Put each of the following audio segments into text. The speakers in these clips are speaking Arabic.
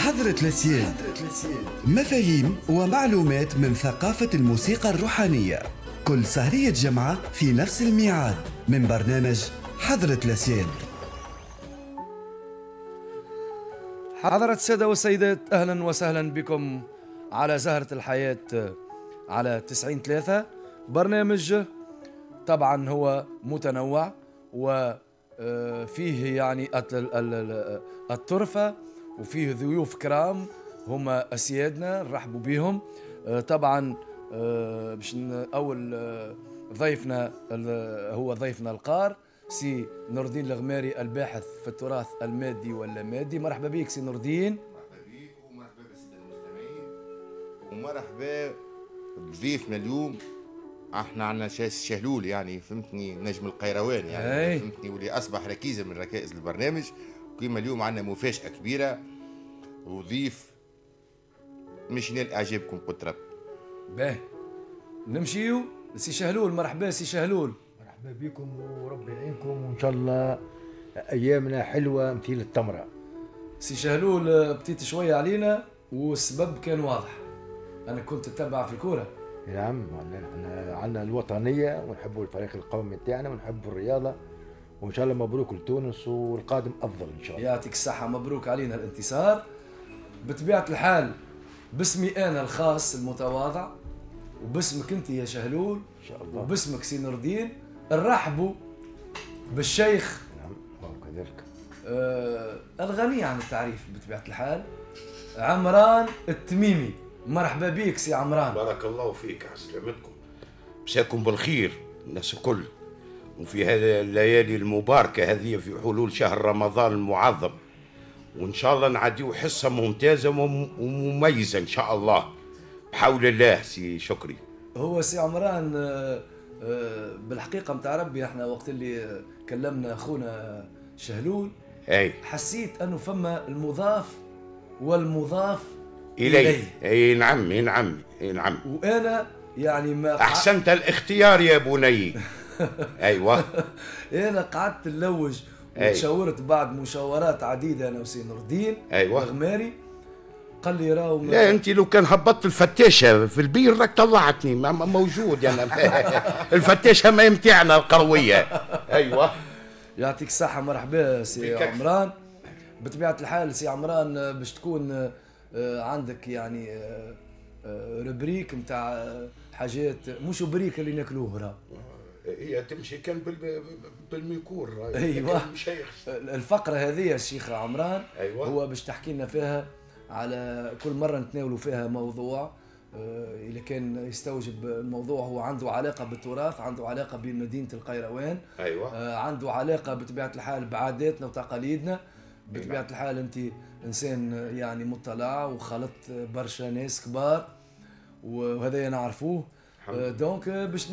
حضرة الأسياد، مفاهيم ومعلومات من ثقافة الموسيقى الروحانية، كل سهرية جمعة في نفس الميعاد من برنامج حضرة الأسياد. حضرة السادة والسيدات، أهلا وسهلا بكم على زهرة الحياة على 93. برنامج طبعا هو متنوع وفيه يعني الطرفة، وفيه ضيوف كرام هم أسيادنا نرحبوا بهم. طبعا باش أول ضيفنا هو ضيفنا القار سي نور الدين الغماري، الباحث في التراث المادي واللامادي. مرحبا بك سي نور الدين. مرحبا بك ومرحبا بالساده المستمعين ومرحبا بضيفنا اليوم. احنا عندنا شهلول، يعني فهمتني، نجم القيروان، يعني فهمتني، واللي اصبح ركيزه من ركائز البرنامج. كيما اليوم عندنا مفاجاه كبيره وضيف مش ينال اعجابكم قلت رب. باهي نمشيو سي شهلول. مرحبا سي شهلول. مرحبا بكم وربي يعينكم، وان شاء الله ايامنا حلوه مثيل التمره. سي شهلول بتيت شويه علينا والسبب كان واضح، انا كنت اتبع في الكوره. نعم، احنا عندنا الوطنيه ونحبوا الفريق القومي تاعنا ونحبوا الرياضه، وان شاء الله مبروك لتونس والقادم افضل ان شاء الله. يعطيك الصحه، مبروك علينا الانتصار. بطبيعه الحال باسمي انا الخاص المتواضع وباسمك انت يا شهلول ان شاء الله وباسمك سي نور الدين نرحبوا بالشيخ، نعم وكذلك الغني عن التعريف بطبيعه الحال، عمران التميمي. مرحبا بك سي عمران. بارك الله فيك، على سلامتكم، مساكم بالخير الناس الكل، وفي هذه الليالي المباركة هذه في حلول شهر رمضان المعظم، وإن شاء الله نعديو حصة ممتازة ومميزة إن شاء الله بحول الله. سي شكري. هو سي عمران بالحقيقة متاع ربي احنا وقت اللي كلمنا أخونا شهلول حسيت أنه فما المضاف والمضاف إليه. أي نعم، أي نعم، أي نعم. وأنا يعني ما أحسنت الاختيار يا بني. أيوة. أنا قعدت نلوج وتشاورت بعد مشاورات عديدة أنا وسي نور الدين الغماري. قال لي راهو لا انت لو كان هبطت الفتاشه في البير راك طلعتني موجود يعني. الفتاشه ما يمتعنا القرويه. ايوه يعطيك الصحه. مرحبا سي عمران. بطبيعه الحال سي عمران باش تكون عندك يعني روبريك نتاع حاجات، مش بريك اللي ناكلوه راه هي تمشي كان بالميكور. ايوه الفقره هذه يا شيخ عمران. أيوة. هو باش تحكي لنا فيها على كل مرة نتناولوا فيها موضوع إذا كان يستوجب الموضوع هو عنده علاقة بالتراث، عنده علاقة بمدينة القيروان. أيوة. عنده علاقة بطبيعة الحال بعاداتنا وتقاليدنا. بطبيعة الحال أنت إنسان يعني مطلع وخلطت برشا ناس كبار وهذا نعرفوه. دونك باش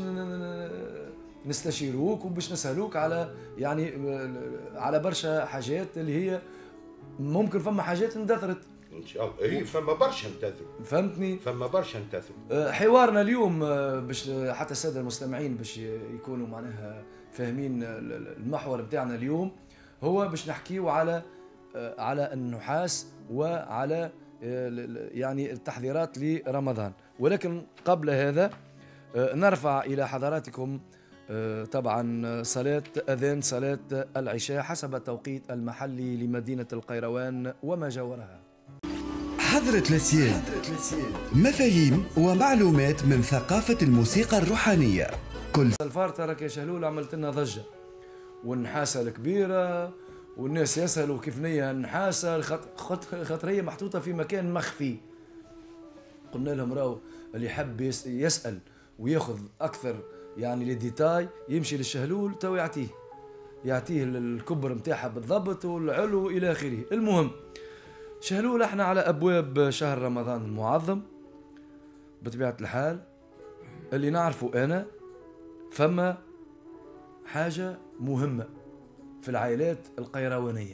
نستشيروك وباش نسألوك على يعني على برشا حاجات اللي هي ممكن فما حاجات اندثرت ان شاء الله. اي فما برشا انتثروا، فهمتني؟ فما برشا انتثروا. حوارنا اليوم باش حتى الساده المستمعين باش يكونوا معناها فاهمين المحور بتاعنا اليوم، هو باش نحكيو على النحاس وعلى يعني التحضيرات لرمضان. ولكن قبل هذا نرفع الى حضراتكم طبعا أذان صلاة العشاء حسب التوقيت المحلي لمدينة القيروان وما جاورها. حضرة الأسياد، مفاهيم ومعلومات من ثقافة الموسيقى الروحانية. كل الفارطة راك يا شهلول عملت لنا ضجة والنحاسة الكبيرة والناس يسألوا كيف نية النحاسة خاطر هي محطوطة في مكان مخفي. قلنا لهم راهو اللي يحب يسأل وياخذ أكثر يعني للديتاي يمشي للشهلول تو يعطيه الكبر متاعها بالضبط والعلو الى اخره. المهم شهلول احنا على ابواب شهر رمضان المعظم. بطبيعه الحال اللي نعرفه انا فما حاجه مهمه في العائلات القيروانيه.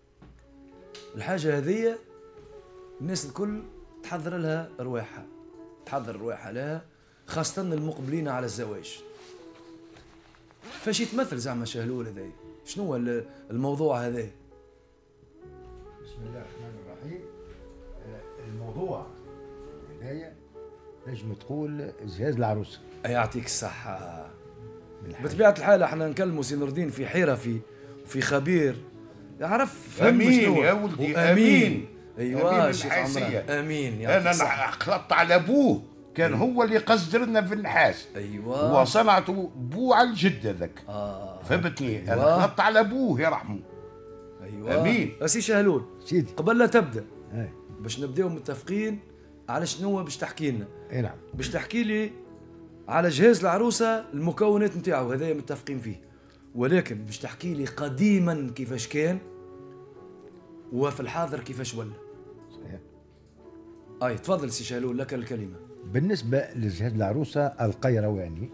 الحاجه هذه الناس الكل تحضر لها رواحها، تحضر رواحها لها، خاصة المقبلين على الزواج. فاش يتمثل زعما شهلول هذا؟ شنو هو الموضوع هذا؟ بسم الله الرحمن الرحيم. نجم تقول جهاز العروسه. يعطيك الصحة. بطبيعة الحال احنا نكلموا سي نور الدين في حرفي وفي خبير يعرف امين يا ولدي امين. ايوه شيخ عمران امين. انا خلطت على ابوه، كان هو اللي قصدر لنا في النحاس. ايوه وصنعته بو على الجد هذاك. فهمتني. أيوة. انا خلطت على ابوه يرحمه. ايوه امين. سي شهلول سيدي قبل لا تبدا اي باش نبداو متفقين على شنو باش تحكي لنا. اي نعم. باش تحكي لي على جهاز العروسه المكونات نتاعو هذايا متفقين فيه، ولكن باش تحكي لي قديما كيفاش كان وفي الحاضر كيفاش ولا. صحيح. اي تفضل سي شهلول لك الكلمه. بالنسبه لجهاز العروسه القيرواني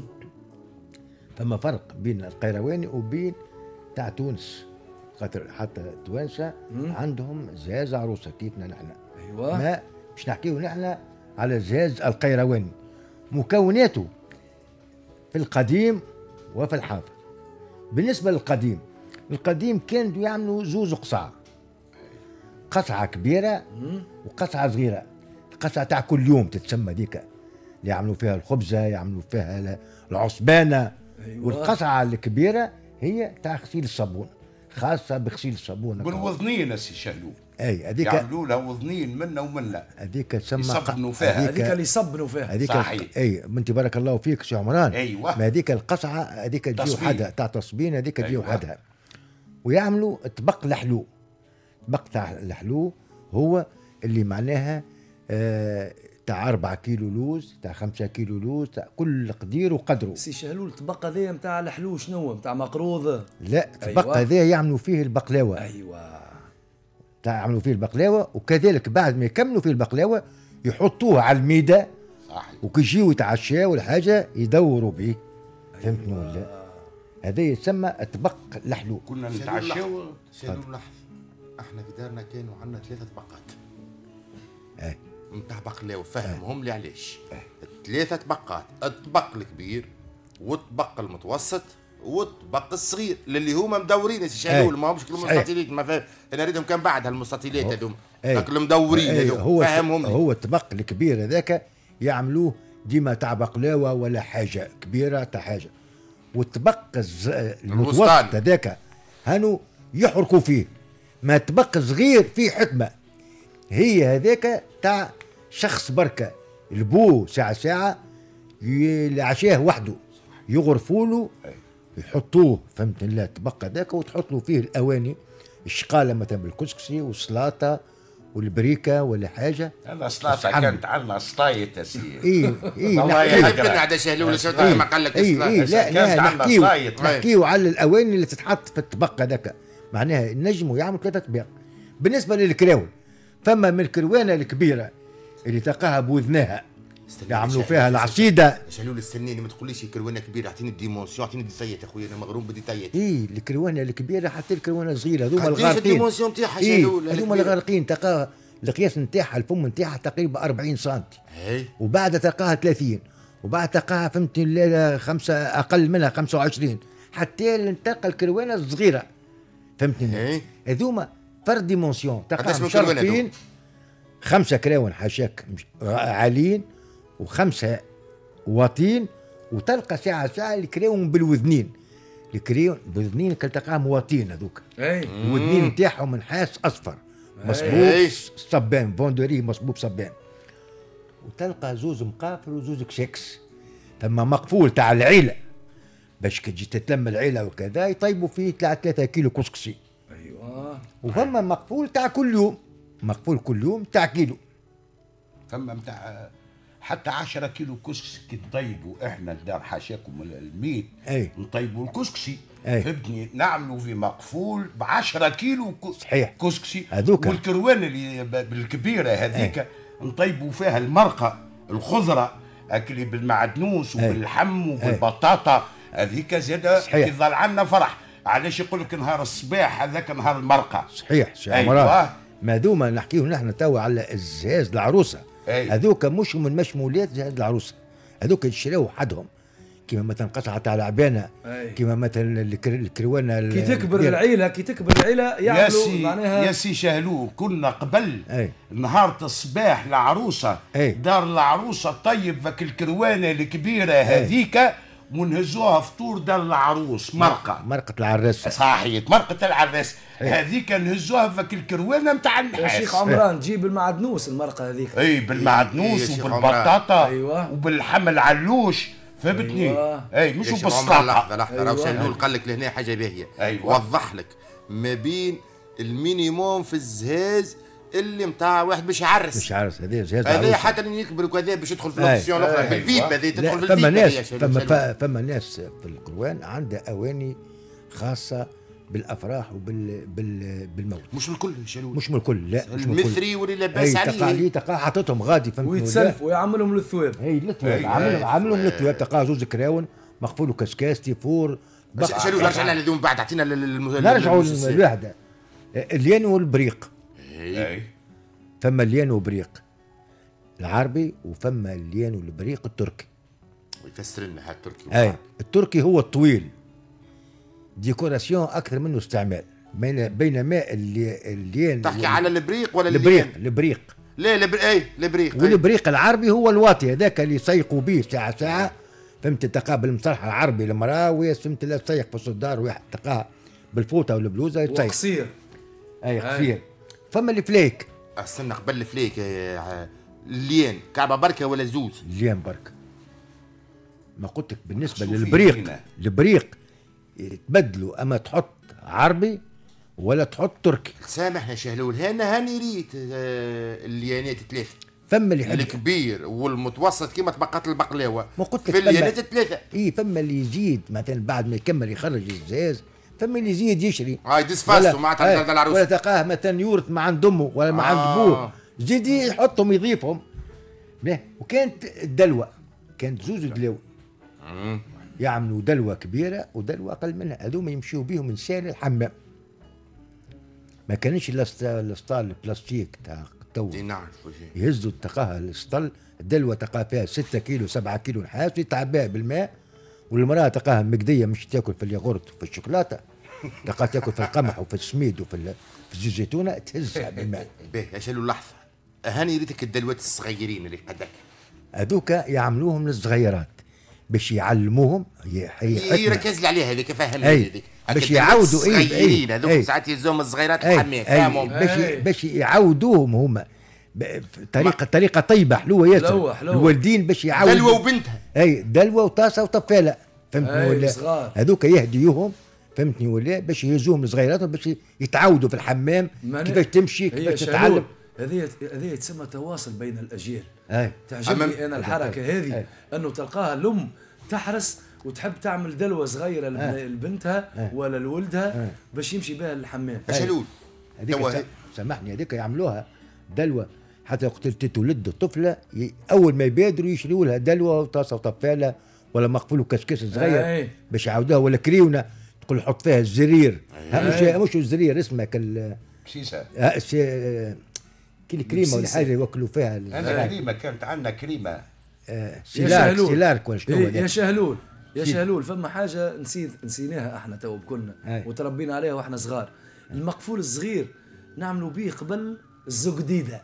ثم فرق بين القيرواني وبين تاع تونس، خاطر حتى التوانسه عندهم جهاز عروسه كيفنا نحن. ايوه ما باش نحكيو نحن على الجهاز القيرواني، مكوناته في القديم وفي الحاضر. بالنسبه للقديم، القديم كانوا يعملوا زوز قصعه، قصعه كبيره وقصعه صغيره. القصعه تاع كل يوم تتسمى ديك، اللي يعملوا فيها الخبزه، يعملوا فيها العصبانه. أيوة. والقصعه الكبيره هي تاع غسيل الصابون، خاصه بغسيل الصابون. بالوذنين السي شهلو. اي هذيك يعملوا لها وذنين منا ومنا. هذيك تسمى يصبنوا فيها. هذيك اللي يصبنوا فيها. هذيك صحيح. اي انت بارك الله فيك سي عمران. ايوه. ما هذيك القصعه هذيك تجي وحدها تاع تصبين، هذيك تجي أيوة. وحدها. ويعملوا طبق الحلو. طبق تاع الحلو هو اللي معناها تاع 4 كيلو لوز، تاع 5 كيلو لوز، تاع كل قدير وقدره. سي شهلول الطبق هذايا نتاع الحلو شنو نتاع مقروض؟ لا الطبق هذا يعملوا فيه البقلاوه. ايوه يعملوا فيه البقلاوه، وكذلك بعد ما يكملوا فيه البقلاوه يحطوه على الميده. صحيح. وكي يجيو يتعشاو ولا حاجه يدوروا به. فهمتني ولا؟ هذا يسمى طبق الحلو. كنا نتعشاو. شنو نلاحظ احنا في دارنا كانوا عندنا 3 طبقات نتاع بقلاوه، فهمهم لي علاش. 3 طبقات، الطبق الكبير والطبق المتوسط والطبق الصغير اللي هما مدورين يا سي شهلول، ما همش كلهم مستطيلين. ما فهم انا اريدهم كان بعد هالمستطيلات هذوما المدورين هذوما، فهمهم. هو الطبق الكبير هذاك يعملوه ديما تاع بقلاوه ولا حاجه كبيره تاع حاجه. والطبق المتوسط هذاك هانو يحرقوا فيه. ما طبق صغير فيه حكمه، هي هذاك تاع شخص بركه البوه ساعه العشاه وحده يغرفوا له يحطوه. فهمت الله الطبق هذاك وتحط له فيه الاواني الشقاله مثلا بالكسكسي والسلاطه والبريكه ولا حاجه. انا سلاطه كانت عندنا سطايت يا سي. اي نحكي على شهلول ما قال لك لا نحكيو على الاواني اللي تتحط في الطبق هذاك. معناها نجموا يعملوا 3 طباق. بالنسبه للكراون فما من الكروانه الكبيره اللي تلقاها بوذنها يعملوا فيها العصيده. شهلول استنيني ما تقوليش كروانه كبيره، اعطيني الديمونسيون، اعطيني الديتايات يا خويا، انا مغروم بالديتايات. الكروانه الكبيره حتى الكروانه الصغيره هذوما الغارقين. قديش الديمونسيون نتاعها شهلول؟ هذوما الغارقين تلقاها القياس نتاعها الفم نتاعها تقريبا 40 سم، وبعد تلقاها 30، وبعد تلقاها فهمتني 5 اقل منها 25، حتى تلقى الكروانه الصغيره. فهمتني؟ هذوما فرد ديمونسيون تلقاهم شرطين 5 كراون حاشاك عاليين و5 واطين، وتلقى ساعة الكراون بالوذنين. الكراون بالوذنين تلقاهم واطين هذوك. الوذنين نتاعهم نحاس اصفر مصبوب صبان فوندوري مصبوب صبان. وتلقى زوز مقافل وزوز كشكس. ثم مقفول تاع العيله باش كي تجي تتلم العيله وكذا يطيبوا فيه 3 كيلو كسكسي. ايوه. وفما مقفول تاع كل يوم، مقفول كل يوم تاع كيلو. فما نتاع حتى 10 كيلو كسكسي كي تطيبوا احنا الدار حاشاكم الميت نطيبوا الكسكسي. فهمتني؟ نعملوا في مقفول ب 10 كيلو صحيح كسكسي هذوك. والكروان اللي بالكبيره هذيك نطيبوا فيها المرقه الخضره اكلي بالمعدنوس وباللحم وبالبطاطا هذيك زاده يظل عندنا فرح. علاش يقول لك نهار الصباح هذاك نهار المرقه. صحيح سي عمران. ما دوما نحكيو نحن توا على الجهاز العروسه. هذوك مش من مشمولات جهاز العروسه، هذوك يشراو وحدهم كيما مثلا قطعة تاع العبانة، كيما مثلا الكروانة كي تكبر العيلة يعملوا معناها. يا سي شهلو كنا قبل نهار الصباح العروسة دار العروسة طيب ذاك الكروانة الكبيرة هذيك ونهزوها فطور دار العروس مرقة العراس. صحيح مرقة العراس هذيك نهزوها ذاك الكروانة نتاع النحاس. يا شيخ عمران تجيب بالمعدنوس المرقة هذيك. اي بالمعدنوس وبالبطاطا وبالحم العلوش فهمتني. اي مش بالسلطة. لحظة راهو شهلول قال لك لهنا حاجة باهية. وضح لك ما بين المينيموم في الزهاز اللي نتاع واحد باش يعرس. باش يعرس هذا حتى اللي يكبر وكذا باش يدخل في الاوبسيون الاخرى في الفيب هذه تدخل في الفيب. فما ناس في القروان عندها اواني خاصه بالافراح بالموت. مش الكل شالوه. مش من الكل لا. المثري واللي لاباس عليه. تلقى حاططهم غادي فهمت. ويتسلفوا ويعملهم للثواب. اي للثواب عاملهم للثواب. تلقى زوج كراون مقفول كسكاس تيفور. شالوه رجعنا لهذوم بعد اعطينا نرجعوا للوحده. اللين والبريق. فما اللين وبريق العربي وفما اللين والبريق التركي. ويفسر لنا هذا التركي. التركي هو الطويل ديكوراسيون اكثر منه استعمال. بينما اللين تحكي على البريق ولا البريق لا البريق والبريق العربي هو الواطي هذاك اللي يسيقوا به ساعه فهمت. تقابل المصطلح العربي المراه فهمت لا تسيق في الصدار واحد تلقاه بالفوطه والبلوزه يتسيق قصير. قصير. فما الفليك. استنى قبل الفليك اللين كعبه بركه ولا زوز؟ اللين بركه. ما قلت لك بالنسبه للبريق البريق يتبدلوا اما تحط عربي ولا تحط تركي. سامحنا شهلول هاني ريت الليانات ثلاثه. فما اللي الكبير والمتوسط كيما طبقات البقلاوه. في الليانات ثلاثه. فما اللي يزيد مثلا بعد ما يكمل يخرج الزاز. فما اللي يزيد يشري. يدس فاسو معناتها العروس. ولا تلقاه مثلا يورث مع عند امه ولا مع عند ابوه. زيد يحطهم يضيفهم. وكانت الدلوه كانت زوز دلو. يعملوا دلوه كبيره ودلوه اقل منها. هذوما يمشيوا بيهم من سال الحمام. ما كانش الاسطال البلاستيك تاع تو. يهزوا تلقاها الاسطل الدلوه تلقاها فيها 6 كيلو 7 كيلو نحاس يتعباها بالماء. والمراه تلقاها مقديه مش تاكل في الياغورت وفي الشوكولاته. تلقاها تاكل في القمح وفي السميد وفي الزيت الزيتونه تهزها بالماء. باهي شالوا لحظه. هاني ريتك الدلوات الصغيرين اللي قدك. هذوك يعملوهم للصغيرات باش يعلموهم. يركز لي عليها هذيك فهمني هذيك. باش يعودوا صغيرين هذوك ساعات يهزوهم الصغيرات الحمام فاهمهم. باش يعودوهم هما طريقه طيبه حلوه ياسر. الوالدين باش يعودوا دلوه وبنتها. دلوه وطاسه وطفاله فهمتني ولا. هذوك يهديوهم فهمتني ولا باش يهزوهم الصغيرات باش يتعودوا في الحمام كيفاش تمشي كيفاش تتعلم. هذه تسمى تواصل بين الاجيال. تعجبني انا الحركه هذه انه تلقاها الام تحرص وتحب تعمل دلوه صغيره لبنتها ولا لولدها باش يمشي بها للحمام. شالول هذيك سامحني هذيك يعملوها دلوه حتى وقت تولد الطفله اول ما يبادروا يشريوا لها دلوه وطاسه وطفاله ولا مقفول كسكس صغير باش يعاودوها ولا كريونه تقول حط فيها الزرير. مش الزرير اسمه شيشه كي الكريمه ولا حاجه يوكلوا فيها. انا كريمه كانت عندنا كريمه سيلارك ولا شنو. يا شهلول فما حاجه نسيناها احنا تو بكلنا وتربينا عليها واحنا صغار. المقفول الصغير نعملوا به قبل الزقديده.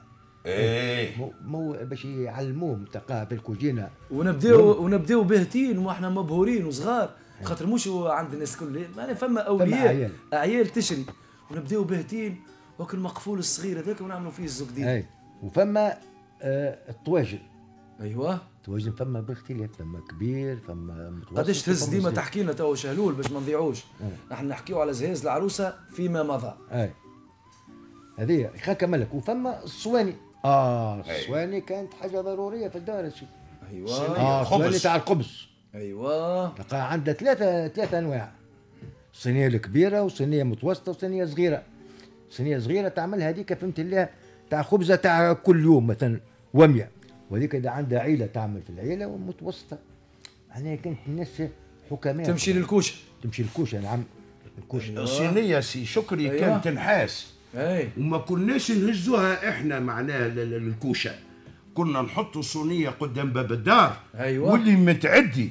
مو باش يعلموهم تلقاها في الكوجينه. ونبداو باهتين واحنا مبهورين وصغار خاطر مش عند الناس الكل. يعني فما اولياء اعيال تشري ونبداو باهتين وكل المقفول الصغير هذاك ونعملوا فيه الزقديده. وفما الطواجن. الطواجن فما باختلاف. فما كبير فما متوسط. قداش تهز ديما تحكي لنا تو شهلول باش ما نضيعوش. نحن نحكيو على جهاز العروسه فيما مضى. هذه خاكه ملك. وفما الصواني. الصواني كانت حاجه ضروريه في الدار شي. الصواني تاع الخبز. تلقى عندها ثلاثه انواع. صينيه الكبيره وصينيه متوسطه وصينيه صغيره. صينيه صغيره تعملها هذيك فهمت الله تاع خبزه تاع كل يوم مثلا ومية. وهذيك اذا عندها عيله تعمل في العيله والمتوسطه. معناها كانت الناس حكماء تمشي للكوشه. نعم الكوشه. الصينيه سي شكري كانت نحاس. وما كناش نهزوها احنا معناها للكوشه. كنا نحطوا صينيه قدام باب الدار. واللي متعدي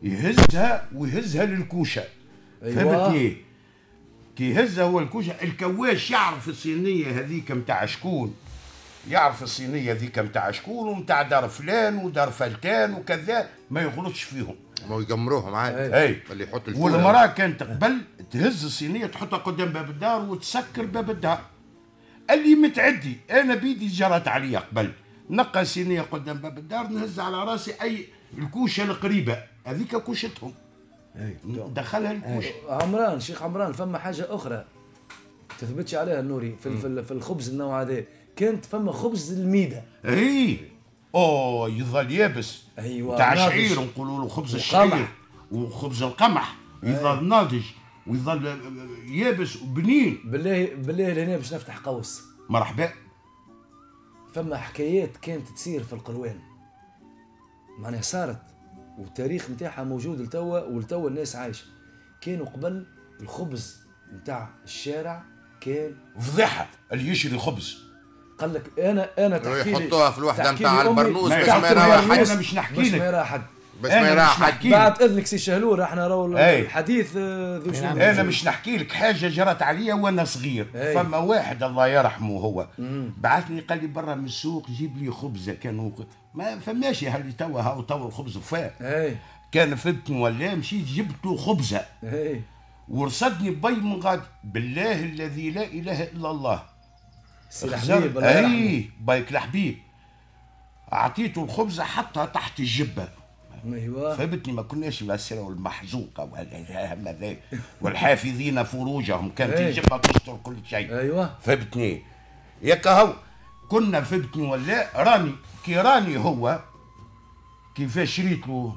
يهزها ويهزها للكوشه. أيوة. فهمتني؟ كي يهزها هو الكوشه، الكواش يعرف الصينيه هذيك متاع شكون، يعرف الصينيه ذيك متاع شكون ومتاع دار فلان ودار فلتان وكذا، ما يغلطش فيهم. ما يقمروهم عادي. اي اللي يحط الفول. والمراه كانت قبل تهز الصينيه تحطها قدام باب الدار وتسكر باب الدار. اللي متعدي انا بيدي جرت عليا قبل نقى صينيه قدام باب الدار نهز على راسي اي الكوشه القريبه هذيك كوشتهم. دخلها الكوشه. عمران شيخ عمران، فما حاجه اخرى تثبتش عليها النوري في الخبز النوع هذا، كانت فما خبز الميده. اي يظل يابس. ايوه تاع شعير نقولوا له خبز الشعير وخبز القمح يظل ناضج ويظل يابس وبنين. بالله لهنا باش نفتح قوس. مرحبا. فما حكايات كانت تصير في القروان معناها صارت والتاريخ نتاعها موجود لتوا الناس عايشه. كانوا قبل الخبز نتاع الشارع كان فضيحه اللي يشري خبز. قال لك انا تحكي لي يحطوها في الوحده نتاع البرنوس باش ما يرى حد. انا مش نحكي لك باش ما يرى حد. باش ما يرى حد. بعد اذنك سي شهلول راح راهو الحديث ذو شنو. انا مش نحكي لك حاجه جرت عليا وانا صغير. فما واحد الله يرحمه هو بعثني قال لي برا من السوق جيب لي خبزه. كانوا ما فماش هاللي توا الخبز وفاه. كان فهمتني ولا مشيت جبت له خبزه. ورصدني بي من غادي بالله الذي لا اله الا الله سي الحبيب الله يرحمه. بايك الحبيب اعطيته الخبزه حطها تحت الجبه. ايوه فهمتني؟ ما كناش نسروا المحزوقه وهذا والحافظين فروجهم كانت الجبه تستر كل شيء. ايوه فهمتني؟ ياك هو كنا فهمتني ولا راني هو كيفاش شريت له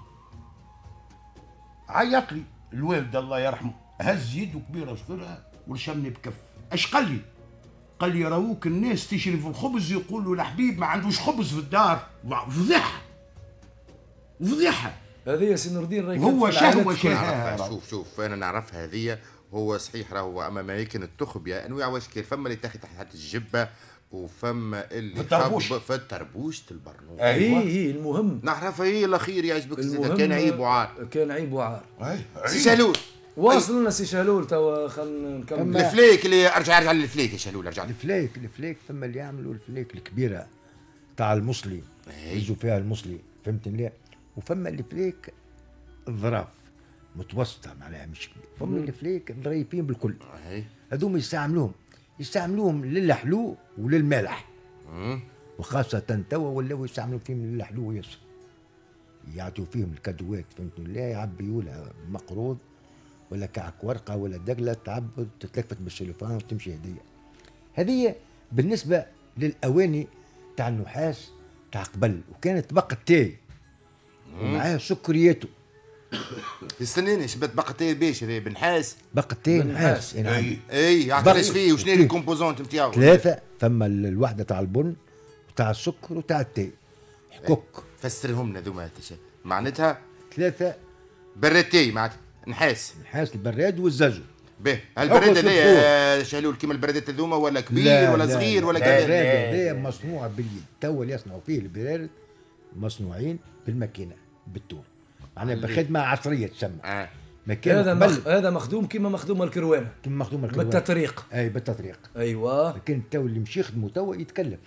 عيط لي الوالد الله يرحمه هز يده كبيره صغيره ورشمني بكف. اش قال لي؟ قال لي راوك الناس تشري في الخبز يقولوا الحبيب ما عندوش خبز في الدار. فضيحه هذه يا سي نور الدين. هو شهوه. شوف انا نعرفها هذه. هو صحيح راهو اما ما يمكن التخب يا انواع واشكال. فما اللي تاخذ تحت الجبه وفما اللي في التربوش البرنوس. ايوه المهم نعرفها هي الاخير يعجبك زيد. كان عيب وعار. كان عيب وعار. سي شهلول واصل لنا سي شهلول توا. خلينا نكمل الفليك اللي ارجع للفليك يا شهلول. ارجع الفليك ثم اللي يعملوا الفليك الكبيره تاع المصلي يجوا فيها المصلي. فهمتني لا؟ وفما الفليك الظراف متوسطه معناها مش كبير. فما الفليك ظريفين بالكل. هذوما يستعملوهم للحلو وللمالح. وخاصة توا ولاو يستعملوا فيهم للحلو ياسر. يعطوا فيهم الكادوات. فهمتني لا؟ يعبيوا لها مقروض ولا كعك ورقه ولا دقله تعبد تتلفت بالسلوفان وتمشي هديه. هذه بالنسبه للاواني تاع النحاس تاع قبل. وكانت بقى تاي ومعاه سكرياته. استنيني شبت بقى تاي بيش هذا بنحاس. بقى تاي نحاس. اي يعطيش فيه. وشنو الكومبوزونت نتاعو؟ 3. ثم الوحده تاع البن وتاع السكر وتاع التاي. حكوك فسرهم لنا ذوما معناتها 3 بريتي معناتها نحاس البراد والزازو. به هالبراد هذايا شهلول كيما البرادات هذوما ولا كبير ولا صغير ولا كذا؟ البراد هذايا مصنوع باليد. تو اللي يصنعوا فيه البراد مصنوعين بالماكينه بالطول معناها بخدمه عصريه تسمى. هذا مخدوم كيما مخدوم الكروانه. بالتطريق. اي بالتطريق. ايوه. لكن تو اللي مش يخدموا تو يتكلف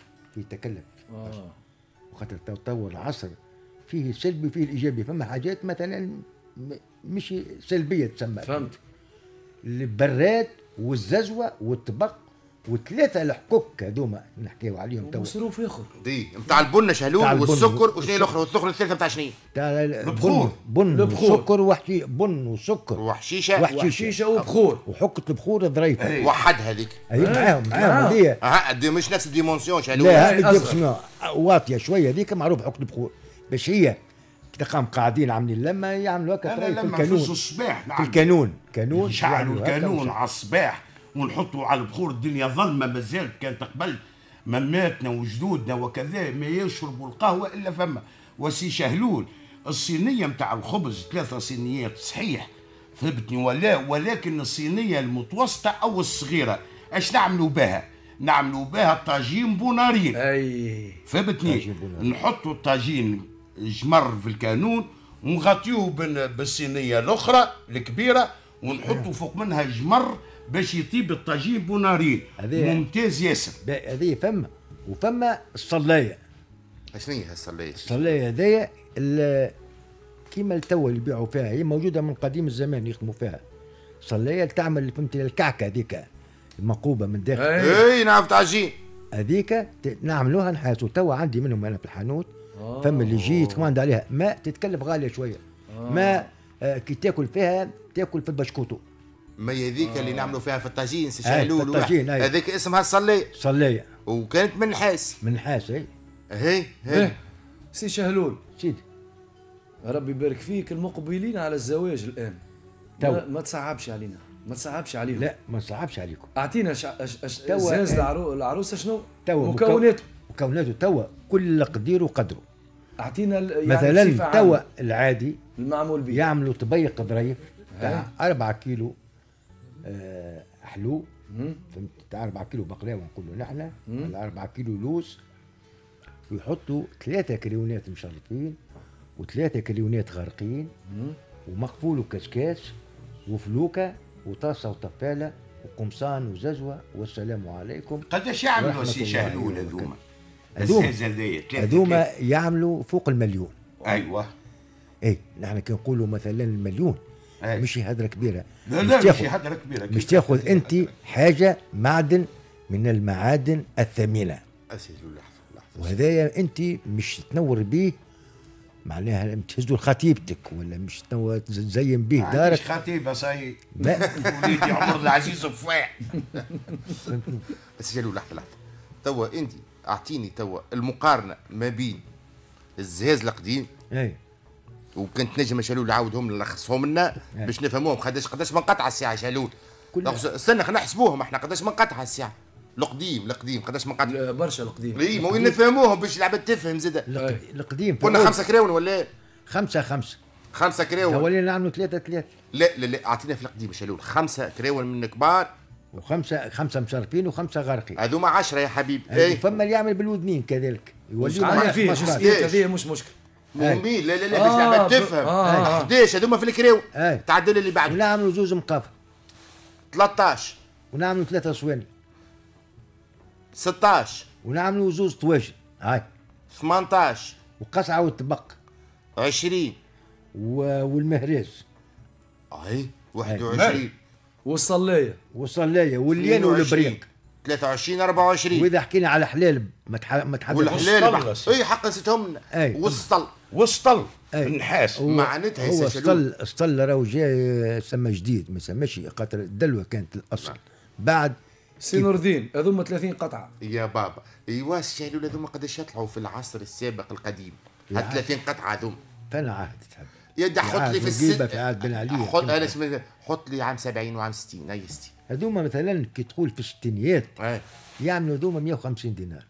وخاطر تو العصر فيه السلبي فيه الايجابي. فما حاجات مثلا مش سلبيه تسمى. فهمت. البراد والززوه والطبق و3 الحكوك هذوما نحكيو عليهم تو. مصروف اخر دي نتاع البن شهلول والسكر. وشنو الاخرى؟ والسكر الثالثه نتاع شنو؟ تاع البخور. بن وسكر وحشي. بن وسكر وحشيشه وبخور وحكه البخور ظريفه. وحد هذيك. اي معاهم هذه مش نفس الديمونسيون شهلول. لا هذه واطيه شويه. هذيك معروف حكه البخور باش هي تقام قاعدين عاملين لما يعملوا هكا في الكانون. في الصباح في الكانون يشعلوا الكانون على الصباح ونحطوا على البخور. الدنيا ظلمه مازالت. كانت قبل مماتنا وجدودنا وكذا ما يشربوا القهوه الا فما. وسي شهلول الصينيه نتاع الخبز 3 صينيات صحيح. فهمتني ولا؟ ولكن الصينيه المتوسطه او الصغيره اش نعملوا بها؟ نعملوا بها طاجين بونارين. اي فهمتني؟ نحطوا الطاجين جمر في الكانون ونغطيوه بالصينيه الاخرى الكبيره ونحطوا فوق منها جمر باش يطيب الطاجين بونارين ممتاز ياسر. هذه وفما الصلايه. شنو هي الصلايه؟ الصلايه هذيا كيما التوا اللي يبيعوا فيها، هي موجوده من قديم الزمان يخدموا فيها. صلايه تعمل فهمت الكعكه هذيك المقوبه من داخل. اي نعرف تعجين هذيك نعملوها نحاسوا توا عندي منهم انا في الحانوت. فما اللي يجي يتكماند عليها ما تتكلف غاليه شويه. ما كي تاكل فيها تاكل في البشكوتو. ما هذيك اللي نعملوا فيها في الطاجين سي شهلول. الطاجين هذيك اسمها الصلايه. صلايه وكانت من نحاس. من نحاس هي سي شهلول سيدي ربي يبارك فيك. المقبلين على الزواج الان ما تصعبش علينا، ما تصعبش عليهم. لا ما نصعبش عليكم. اعطينا زاز العروسه شنو مكوناته توا كل قدير وقدره. اعطينا يعني مثلا توا العادي المعمول به يعملوا طبيق ظريف تاع 4 كيلو حلو، فهمت، تاع 4 كيلو بقلاوه نقولوا نحن، ولا 4 كيلو لوز، ويحطوا 3 كريونات مشرطين و3 كريونات غارقين ومقفول وكسكاس وفلوكه وطاسه وطفاله وقمصان وززوه والسلام عليكم. قداش يعملوا سي شهلول هذوما يعملوا فوق المليون. ايوه اي نحن كي نقولوا مثلا المليون مش هدره كبيره. لا مش هدره كبيره. مش تاخذ انت حاجه معدن من المعادن الثمينه. وهذايا انت مش تنور به، معناها تهزوا لخطيبتك ولا مش تزين به دارك. مش خطيبه صاي وليدي عمر العزيز وفاع. بس جالوا لحظه توا انت اعطيني توا المقارنه ما بين الزهاز القديم وكنت نجم شالول نعاودهم نلخصهم لنا باش نفهموهم. قداش منقطع الساعه شالول؟ استنى خلينا نحسبوهم احنا قداش منقطع الساعه. القديم قداش منقطع؟ برشا القديم. اي ما نفهموهم باش العباد تفهم زاد. القديم قلنا 5 كراون ولا 5 كراون. ولينا نعملوا 3 لا اعطينا في القديم شالول 5 كراون من كبار خمسة مشرفين و5 غارقين. هذوما 10 يا حبيبي. فما اللي يعمل بالودنين كذلك يوليو معنا فيه جزئيات هذه مش مشكل. مؤمن لا باش العباد تفهم. 11 هذوما في الكراون. تعدل اللي بعد. ونعملوا 2 مقافة 13 ونعملوا 3 صواني 16 ونعملوا 2 طواجن 18 وقصعة والطبق 20 والمهراز 21 والصلايه والليل والبريق 23 24. واذا حكينا على حلال ما تحدثش. والحلال اي حق نسيتهم. والسطل النحاس معناتها هو السطل راهو جاي سما جديد، ما سماش خاطر الدلوه كانت الاصل. بعد سي نور الدين هذوما 30 قطعه يا بابا. ايوا الشهلول هذوما قداش يطلعوا في العصر السابق القديم؟ هاد 30 قطعه هذوما فانا عهد تحب يا حط لي في الست بن علي حط لي عام 70 وعام 60 اي 60. هذوما مثلا كي تقول في الستينيات يعملوا هذوما 150 دينار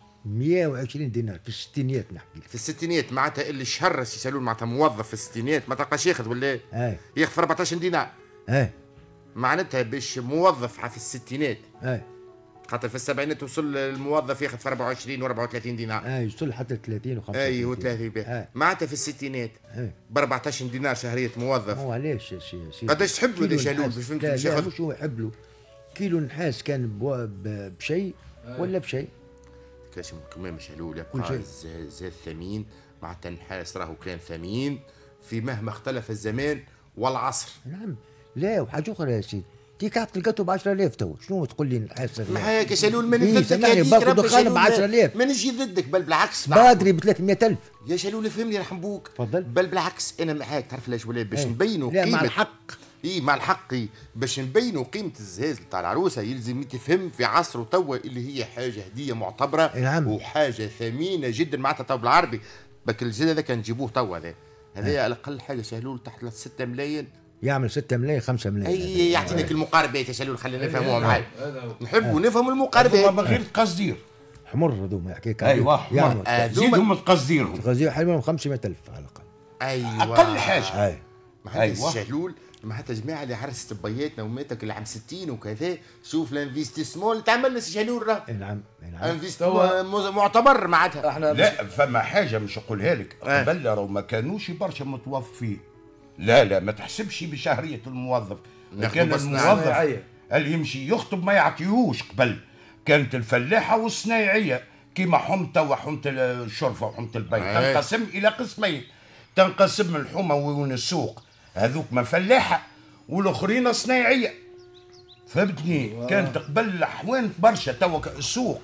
120 دينار في الستينيات. نحكي في الستينيات معناتها اللي شهر يسالون معناتها موظف في الستينيات ما تلقاش ياخذ ولا ياخذ 14 دينار. معناتها باش موظف في الستينات خاطر في السبعينات وصل الموظف ياخذ في 24 و34 دينار. يوصل حتى 30 و35. و30 معناتها في الستينات ب 14 دينار شهريه موظف. هو علاش قداش تحب له شالول باش فهمت باش ياخذ؟ مش هو يحب له كيلو نحاس كان بشيء ولا بشيء كاش كمان شالول يبقى زاد ثمين معناتها النحاس راهو كان ثمين في مهما اختلف الزمان والعصر. نعم. لا وحاجه اخرى يا سيدي كي كانت لقيته ب 10,000 تو شنو تقول لي نحاس؟ ما هيك شالول من ضدك باخذ دخان ب 10,000 ما نجي ضدك بل بالعكس بادري ب 300,000 يا شالول فهمني رحم بوك. تفضل. بل بالعكس انا معاك تعرف ليش ولا باش نبينوا قيمه مع الحق. مع الحق باش نبينوا قيمه الزهاز تاع العروسه يلزم تفهم في عصر توا اللي هي حاجه هديه معتبره. نعم. وحاجه ثمينه جدا معناتها تو بالعربي بك الجزء هذا كان نجيبوه توا هذا على الاقل حاجه شالول تحت 6 ملايين يعمل 6 ملايين 5 ملايين. اي يعطينك المقاربات يا شالول خلينا نفهموها معاي. نحبوا نفهموا المقاربات. من غير تقصدير حمر هذوما يحكيك. ايوه حمر زيدهم تقصديرهم. تقصدير حلوهم 500,000 على الاقل. ايوه اقل حاجه. معناتها الشهلول ما حتى جماعه اللي حرست بياتنا وماتك اللي عام 60 وكذا، شوف الانفستيسمون اللي تعمل لنا شهلول راه. نعم انفستيسمون معتبر معناتها. احنا لا فما حاجه مش نقولها لك، قبل راهو ما كانوش برشا متوظفين. لا ما تحسبش بشهريه الموظف، كان الموظف اللي يمشي يخطب ما يعطيهوش. قبل كانت الفلاحه والصنايعيه كيما حمت وحمت الشرفه وحمت البيت تنقسم الى قسمين، تنقسم الحومه وين السوق هذوك ما فلاحه والاخرين صنايعيه، فهمتني؟ كانت قبل الاحوان برشا. توا السوق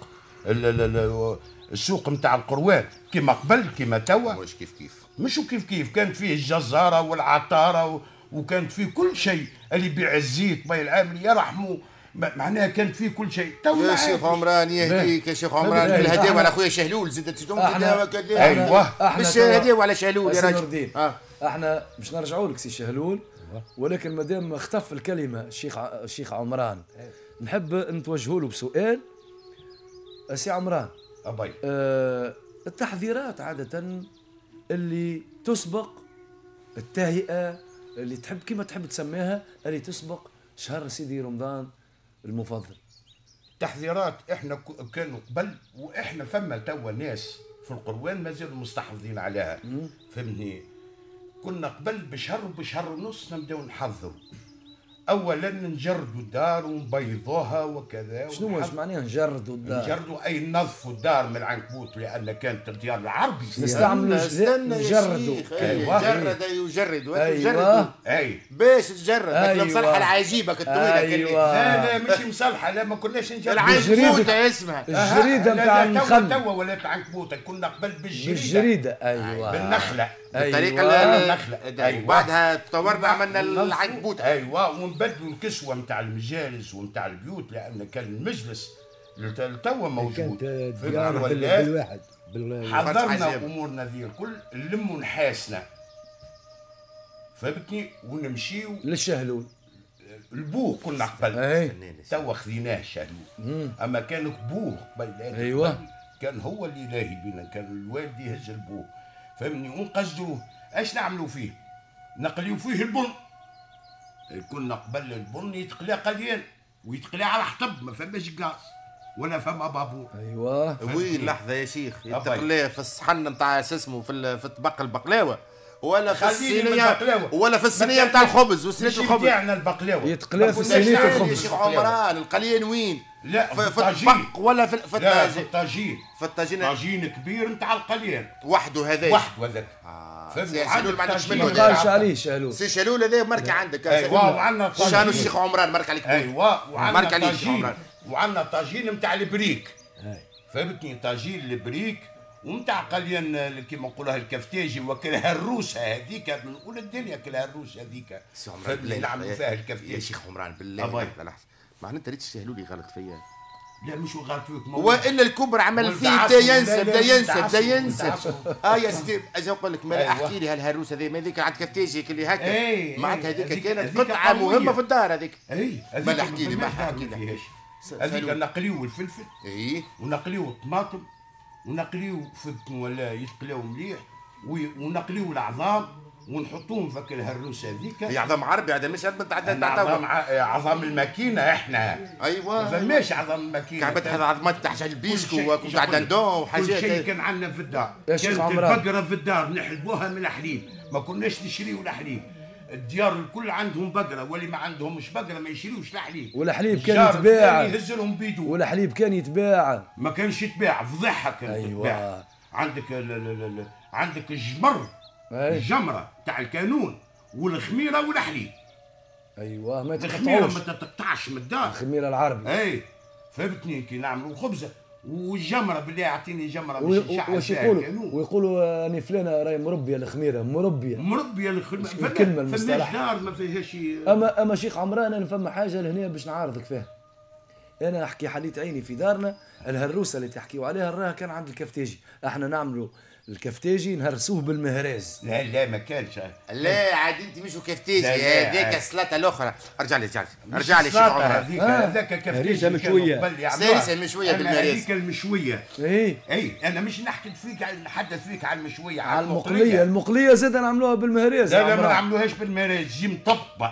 السوق نتاع القروات كيما قبل كيما توا مش كيف مش كيف كانت فيه الجزاره والعطاره وكانت فيه كل شيء، اللي يبيع الزيت باي العامل يرحموا، معناها كانت فيه كل شيء. يا شيخ عمران يهديك يا شيخ عمران، بالهداوه على خويا شهلول زدت تدوم هداوه كذا. ايوه مش هداوه على شهلول يا راجل. احنا باش نرجعوا لك سي شهلول، ولكن مادام اختف الكلمه الشيخ عمران نحب نتوجهوا له بسؤال. سي عمران أبي. التحذيرات عاده اللي تسبق التهيئه اللي تحب كيما تحب تسميها، اللي تسبق شهر سيدي رمضان المفضل. تحذيرات احنا كانوا قبل، واحنا فما توا ناس في القروان مازالوا مستحفظين عليها، فهمني؟ كنا قبل بشهر وبشهر ونص نبداو نحضروا. اولا نجردوا الدار ونبيضوها وكذا. شنو واش معناها نجردوا الدار؟ نجردوا اي ننظفوا الدار من العنكبوت، لان كانت الديار العربي نستعملوا نجردوا. جرد يجرد ايوه اي باش تجرد المصلحه العجيبه الطويله. لا مش مصلحه، لا ما كناش نجرد العنكبوته اسمها الجريده نتاع النخل. توا ولات عنكبوته، كنا قبل بالجريده. ايوه بالنخله بالطريقه النخله. أيوة. بعدها تطورنا عملنا العنكبوت. ايوه ونبدلوا الكسوه نتاع المجالس ونتاع البيوت، لان كان المجلس توا موجود بالواحد حضرنا امورنا ذي الكل، نلموا نحاسنا، فهمتني؟ ونمشيو للشهلول البوه. كنا قبل توا خذيناه شهلول، اما كان بوه قبل. ايوه كان هو اللي لاهي بينا، كان الوالد يهز البوه، فهمني؟ ونقصدوه اش نعملوا فيه؟ نقليو فيه البن. كنا قبل البن يتقلى قليل ويتقلى على حطب، ما فماش غاز ولا فما بابور. ايوه وين لحظه يا شيخ، يتقلى في الصحن نتاع اسمه في طبق البقلاوه، ولا في الصينيه، ولا في الصينيه نتاع الخبز وصينيه الخبز تاعنا البقلاوه يتقلى في صينيه الخبز. يا شيخ عمران القليل وين؟ لا في الطبق ولا في الطاجين؟ في الطاجين. في الطاجين طاجين كبير نتاع القليل وحده هذا. وحده هذاك. شهلول ما عندكش منه. ما قالش عليه شهلول. سي شهلول هذا ماركه عندك. ايوا وعندنا شانو الشيخ عمران ماركه عليك. ايوا وعندنا طاجين، وعندنا طاجين نتاع البريك، فهمتني؟ طاجين البريك ونتاع قليان كيما نقولوها الكفتاجي وكلها الروسه هذيك من اولى الدنيا، كلها الروسه هذيك اللي نعملوا فيها الكفتاجي. يا شيخ عمران بالله لحظه، معناتها انت ريت الشهلولي غلط فيا. لا مش غلط فيك، والا الكبر عمل فيه بدا ينسى. يا سيدي اجي نقول لك ما احكي لي هالهروس هذه ما هذيك عند كفتاجي اللي هكا معناتها هذيك كانت قطعه مهمه في الدار هذيك. ما احكي لي هذيك نقليو الفلفل ونقليو الطماطم ونقليو فبن ولا يتقلاو مليح ونقليو العظام ونحطوهم في الهروسه هذيك. هي عظام عربي هذا مش عظام الماكينه احنا. ايوه ما فماش عظام الماكينه، كعبت هذا عظمات تاع البيسكو وتاع دندون وحاجات. كل شيء كان عندنا في الدار، كانت البقره في الدار نحلبوها من الحليب، ما كناش نشريو الحليب. الديار الكل عندهم بقره، واللي ما عندهمش بقره ما يشريوش الحليب. والحليب كان يتباع، يهز لهم بيدو. والحليب كان يتباع، ما كانش يتباع، فضيحه كانت تتباع. عندك عندك الجمر، الجمره تاع الكانون والخميره والحليب. ايوه ما تقطعوش، الخميره ما تقطعش من الدار، الخميره العربي. فهمتني؟ كي نعملوا خبزه والجمره بالله اعطيني جمره واش يقولوا اني فلانه راهي مربيه الخميره، مربيه الخميره. الكلمه المصطلح دار ما فيهاش. اما شيخ عمران انا فما حاجه لهنا باش نعارضك فيها. انا احكي حليت عيني في دارنا الهروسه اللي تحكيوا عليها راها كان عند الكفتاجي، احنا نعملوا الكفتاجي نهرسوه بالمهراز. لا ما كانش. لا عاد انت مش كفتاجي، هذيك السلطه الاخرى. ارجع لي شيخ عمر. هذاك كفتاجي مشويه، سلسه مشويه بالمهراز. هذيك المشويه. اي انا مش نحدث فيك على المشويه، على المقليه زاد نعملوها بالمهراز. لا ما نعملوهاش بالمهراز، تجي مطبه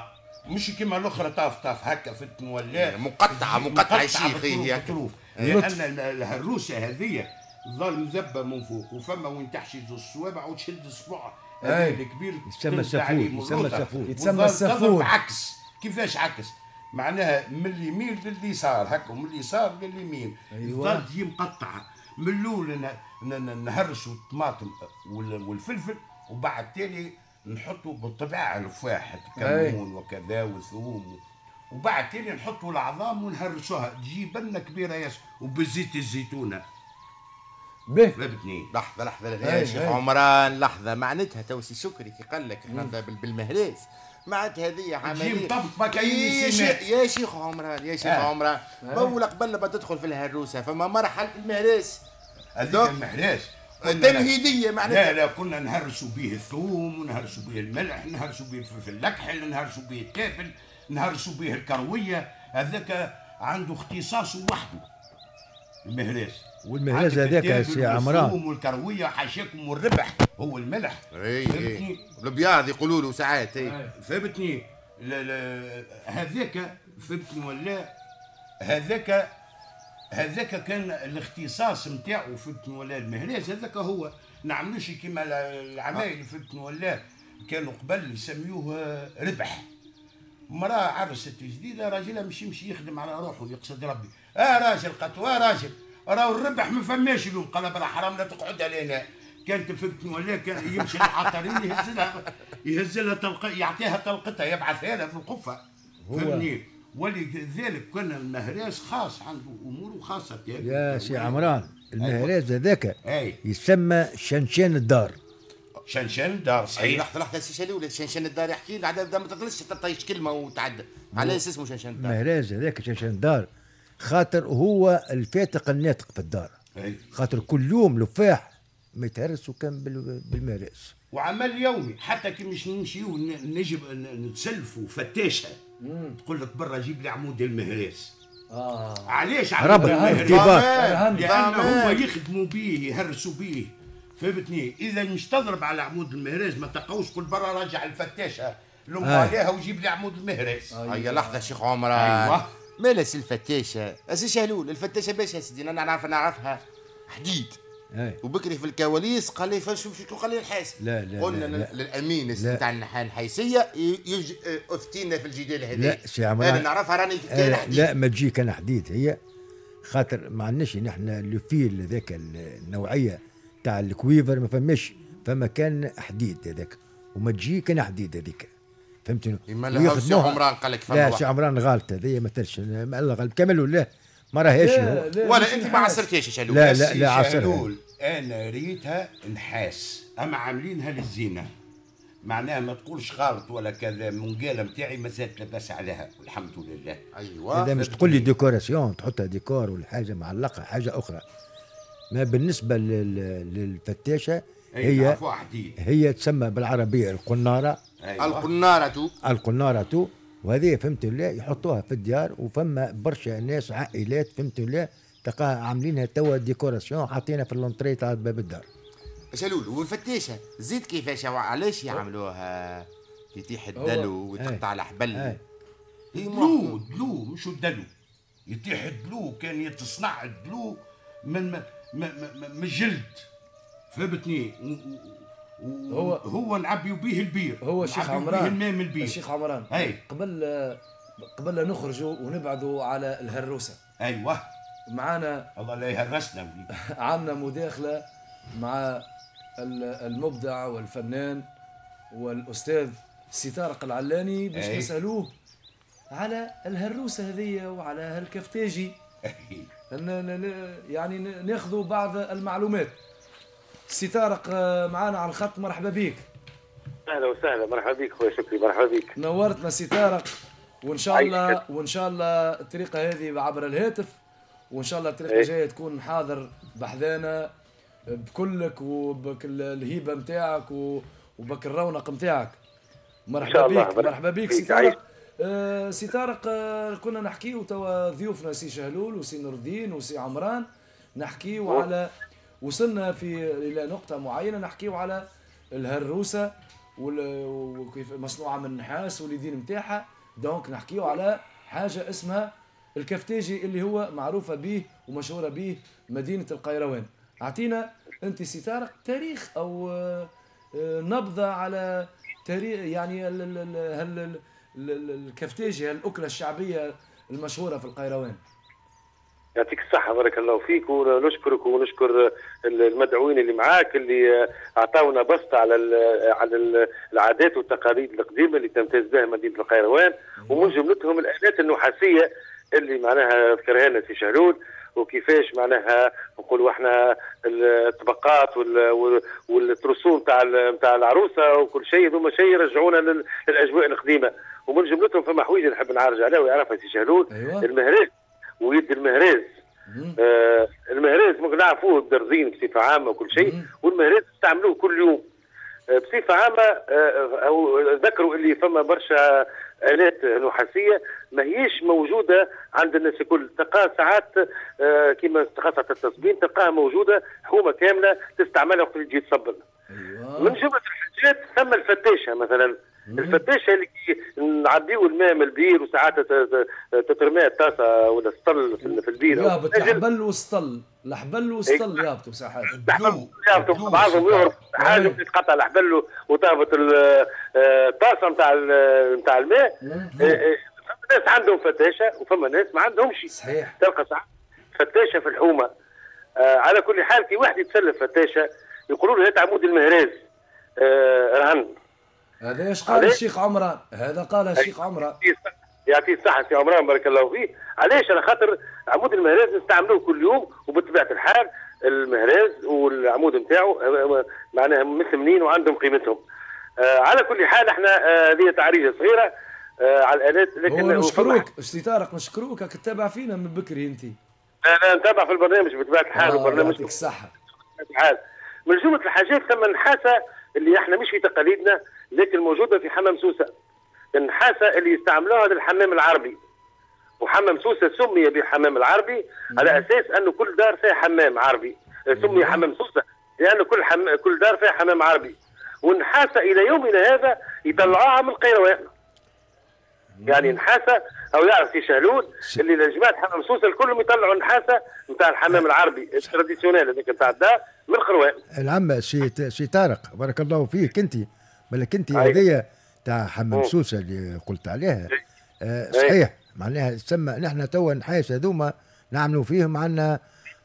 مش كيما الاخرى طاف هكا في ولا مقطعه يا شيخ. لان الهروسه هذه ظل مذبه من فوق، وفما وين تحشي زوج الصوابع وتشد الصبع هذا الكبير يتسمى السفود. يتسمى السفود. عكس. كيفاش عكس؟ معناها من اليمين لليسار هكا، ومن اليسار لليمين. أيوة. الظل هي مقطعه من الاول نهرسوا الطماطم والفلفل، وبعد تالي نحطوا بالطبيعه الفواحد كمون وكذا وثوم، وبعد تالي نحطوا العظام ونهرسوها تجي بنه كبيره ياسر، وبزيت الزيتونه. فهمتني؟ لحظه يا شيخ عمران، لحظه. معناتها توسي شكري كي قال لك احنا بالمهراس، معناتها هذه عمليه ما كاين يا شيخ عمران. يا شيخ عمران، مول قبل ما تدخل في الهروسه فما مرحله المهراس. هذاك المهراس التمهيديه معناتها. لا كنا نهرسوا به الثوم، ونهرسوا به الملح، نهرسوا به الفلفل الأكحل، نهرسوا به التابل، نهرسوا به الكرويه. هذاك عنده اختصاص وحده المهراس. والمهراس هذاك يا سي عمران، الثوم والكرويه حاشاكم، والربح هو الملح. فهمتني؟ الابيض يقولوا له ساعات. فهمتني؟ هذاك فهمتني ولا؟ هذاك كان الاختصاص نتاعو فهمتني ولا؟ المهراس هذاك هو نعملوش كيما العمايل فهمتني ولا؟ كانوا قبل يسميوه ربح. مراه عرست جديده راجلها مشي يخدم على روحه يقصد ربي. راجل قطوه راجل، راهو الربح ما فماش اليوم. قال بلا حرام لا تقعد علينا. كانت فهمتني ولا؟ كان يمشي للعطارين يهز لها يعطيها طلقتها، يبعثها لها في القفه. فهمني؟ ولذلك كان المهراس خاص عنده اموره خاصه. يا سي عمران المهراس هذاك يسمى شنشان الدار. شنشان الدار صحيح. لحظه سي شلول، شنشان الدار يحكي لنا عاد ما تطلعش تطيش كلمه وتعدى. على اساس اسمه شنشان الدار؟ المهراس هذاك شنشان الدار خاطر هو الفاتق الناطق في الدار. خاطر كل يوم لفاح ما يتهرس وكان بالمهراس، وعمل يومي. حتى كي مش نمشيو نجيب نتسلفوا فتاشه تقول لك برا جيب لي عمود المهراس. علاش عمود المهراس؟ لأنه هو يخدموا به يهرسوا به. فهمتني؟ اذا مش تضرب على عمود المهراس ما تلقاوش كل برا راجع الفتاشه لهم عليها وجيب لي عمود المهراس. هيا لحظه شيخ عمران. مالس الفتاشه؟ اسي شهلول الفتاشه باش يا سيدي؟ انا نعرفها حديد. وبكري في الكواليس قال لي فاش قال لي الحاسب. لا قلنا للامين نتاع الحيسيه افتينا في الجدال هذا. لا سي عمران انا نعرفها راني كان حديد. لا ما تجي كان حديد هي، خاطر ما عندناش نحن الفيل هذاك النوعيه تاع الكويفر ما فماش، فما كان حديد هذاك، وما تجي كان حديد هذيك. فهمتني؟ سي عمران قال لك لا سي عمران غلط هذه ما ترش غلط كامل ولا ما راهيش. ولا انت ما عصرتيش يا شلول؟ لا عصرها. انا ريتها نحاس، اما عاملينها للزينه. معناها ما تقولش غلط ولا كذا. منقاله نتاعي ما زالت لاباس عليها والحمد لله. ايوه اذا مش تقول لي ديكوراسيون تحطها ديكور ولا حاجه معلقه حاجه اخرى. ما بالنسبه للفتاشه هي تسمى بالعربيه القناره. القناره وهذه فهمت الله يحطوها في الديار، وفما برشا ناس عائلات فهمت الله تلقاها عاملينها توا ديكوراسيون حاطينها في اللونتري تاع باب الدار. شلول والفتاشه زيد كيفاش علاش يعملوها يتيح الدلو ويتقطع الحبل؟ هي دلو مش الدلو. يتيح الدلو كان يتصنع الدلو من الجلد. فهمتني؟ هو نعبيو به البير. هو الشيخ عمران الشيخ عمران قبل لا نخرجوا ونبعدوا على الهروسه. ايوه معانا الله لا يهرسنا. عندنا مداخله مع المبدع والفنان والاستاذ سي طارق العلاني باش نسالوه على الهروسه هذه وعلى هالكفتاجي. يعني ناخذوا بعض المعلومات. سي طارق معانا على الخط، مرحبا بك. اهلا وسهلا، مرحبا بك خويا شكري، مرحبا بك. نورتنا سي طارق، وان شاء الله الطريقه هذه عبر الهاتف، وان شاء الله الطريقه الجايه تكون حاضر بحذانا بكلك وبك الهيبه نتاعك وبك الرونق نتاعك. مرحبا بك. مرحبا بك سي طارق. سي طارق كنا نحكيو توا ضيوفنا سي شهلول وسي نور الدين وسي عمران، نحكيو على وصلنا الى نقطه معينه نحكيو على الهروسه وكيف مصنوعه من النحاس واليدين نتاعها، دونك نحكيو على حاجه اسمها الكفتاجي اللي هو معروفه به ومشهوره به مدينه القيروان. اعطينا انت سي طارق تاريخ او نبذه على تاريخ يعني الكفتاجي الاكله الشعبيه المشهوره في القيروان. يعطيك الصحة، بارك الله فيك، ونشكرك ونشكر المدعوين اللي معاك اللي أعطونا بسطة على العادات والتقاليد القديمة اللي تمتاز بها مدينة القيروان، ومن جملتهم الآلات النحاسية اللي معناها ذكرها لنا في شهلول، وكيفاش معناها نقولوا احنا الطبقات والترسوم تاع العروسة وكل شيء، هذوما شيء يرجعونا للأجواء القديمة. ومن جملتهم فما حويجة نحب نعرج عليها ويعرفها في شهلول. أيوة. المهراز ويد المهراز. المهراز ممكن نعرفوه الدرزين بصفة عامة وكل شيء، والمهراز نستعملوه كل يوم بصفة عامة. أو ذكروا اللي فما برشا آلات نحاسية ما هيش موجودة عند الناس الكل، تلقاها ساعات كما تقاطعة التصبين تلقاها موجودة حومة كاملة تستعملها وقت اللي تجي تصبن. أيوة. من جملة الحاجات ثم الفتاشة مثلا. الفتاشة اللي نعديو الماء من البير وساعات تترمى الطاسة ولا السطل في البير. يابط الحبل والسطل، الحبل والسطل يابطوا ساعات. يابطوا بعضهم يهرب حاجة تتقطع الحبل وتهبط الطاسة نتاع الماء. ناس عندهم فتاشة وفما ناس ما عندهمش. صحيح. تلقى ساعات فتاشة في الحومة. على كل حال كي واحد يتسلف فتاشة يقولوا له هات عمود المهراز رهن. هذا ايش قال الشيخ عمران؟ هذا قال الشيخ عمران. يعطيه الصحة سي عمران بارك الله فيه. علاش؟ على خاطر عمود المهراز نستعملوه كل يوم، وبطبيعة الحال المهراز والعمود نتاعو معناها مثمنين وعندهم قيمتهم. على كل حال احنا هذه تعريجة صغيرة على الآلات. لكن نشكروك سي طارق، نشكروك راك تتابع فينا من بكري انت. انا نتابع في البرنامج بطبيعة الحال. وبرنامج يعطيك الصحة. من جملة الحاجات ثم النحاسة اللي احنا مش في تقاليدنا لكن موجودة في حمام سوسة. النحاسة اللي يستعملوها للحمام العربي، وحمام سوسة سمي بالحمام العربي على أساس أنه كل دار فيها حمام عربي. سمي حمام سوسة لأنه كل دار فيها حمام عربي. والنحاسة إلى يومنا هذا يطلعوها من القيروان. يعني نحاسة أو يعرف في شهلول اللي لجماعة حمام سوسة الكلهم يطلعوا النحاسة نتاع الحمام العربي التراديسيونيل هذاك نتاع الدار من القيروان. العم سي طارق بارك الله فيك، انت بالك انت هذيا تاع حمام سوسه اللي قلت عليها صحيح، معناها تسمى نحن توا نحاس هذوما نعملوا فيهم عندنا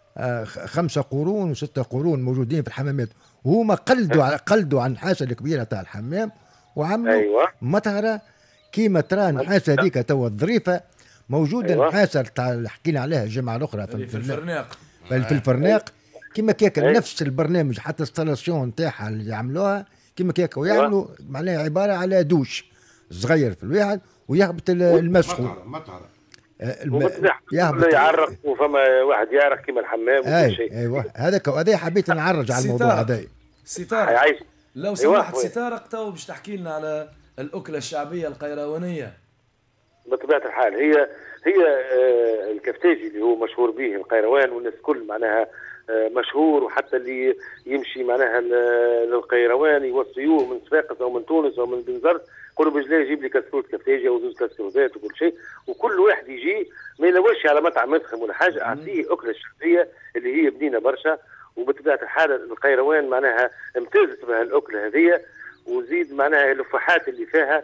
5 قرون و6 قرون موجودين في الحمامات، وهما قلدوا عن النحاسه الكبيره تاع الحمام وعملوا مطهره كيما ترى النحاسه هذيك توا الظريفه موجوده. النحاسه تاع اللي حكينا عليها الجمعه الاخرى في الفرناق. في الفرناق كيما كيك نفس البرنامج حتى الانستالاسيون نتاعها اللي عملوها كيما كيك، ويعملوا معناها عباره على دوش صغير في الواحد ويهبط المسخون مطهره يهبط يعرق، وفما واحد يعرق كيما الحمام وكل شيء. ايوه هذا حبيت نعرج على الموضوع هذا. سي طارق لو سمحت سي طارق تو باش تحكي لنا على الأكلة الشعبية القيروانية. بطبيعة الحال هي الكفتاجي اللي هو مشهور به القيروان، والناس كل معناها مشهور، وحتى اللي يمشي معناها للقيروان يوصيوه من صفاقس او من تونس او من بنزرت يقولوا بجلاه يجيب لي كسكروت كفتاجي او زوز كسكروتات وكل شيء، وكل واحد يجي ما يلوش على مطعم مدخم ولا حاجه، اعطيه اكله شعبيه اللي هي بنينه برشا. وبطبيعه الحال القيروان معناها امتازت بها الاكله هذه، وزيد معناها اللفاحات اللي فيها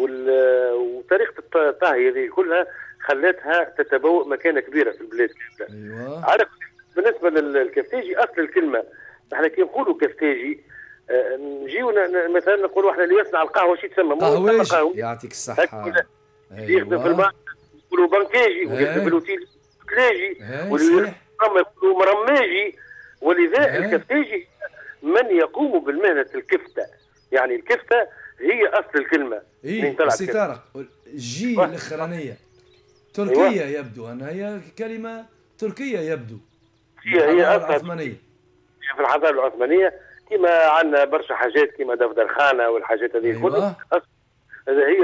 وطريقه الطهي هذه كلها خلتها تتبوء مكانه كبيره في البلاد كامله. ايوه. بالنسبه للكفتاجي اصل الكلمه احنا كي نقولوا كفتاجي نجيو مثلا نقولوا احنا اللي يصنع القهوه شي تسمى قهوجي. يعطيك الصحه. يخدم في الماء يقولوا بنكاجي، ويخدم في الاوتيل كلاجي، واللي يقولوا مرماجي. ولذا الكفتاجي من يقوم بالمهنه الكفته، يعني الكفته هي اصل الكلمه. سي طارق جي الاخرانيه تركيه يبدو انها هي كلمه تركيه يبدو. هي اصلا العثمانيه في الحضاره العثمانيه، كما عندنا برشا حاجات كما دفتر خانه والحاجات هذه كلها. هي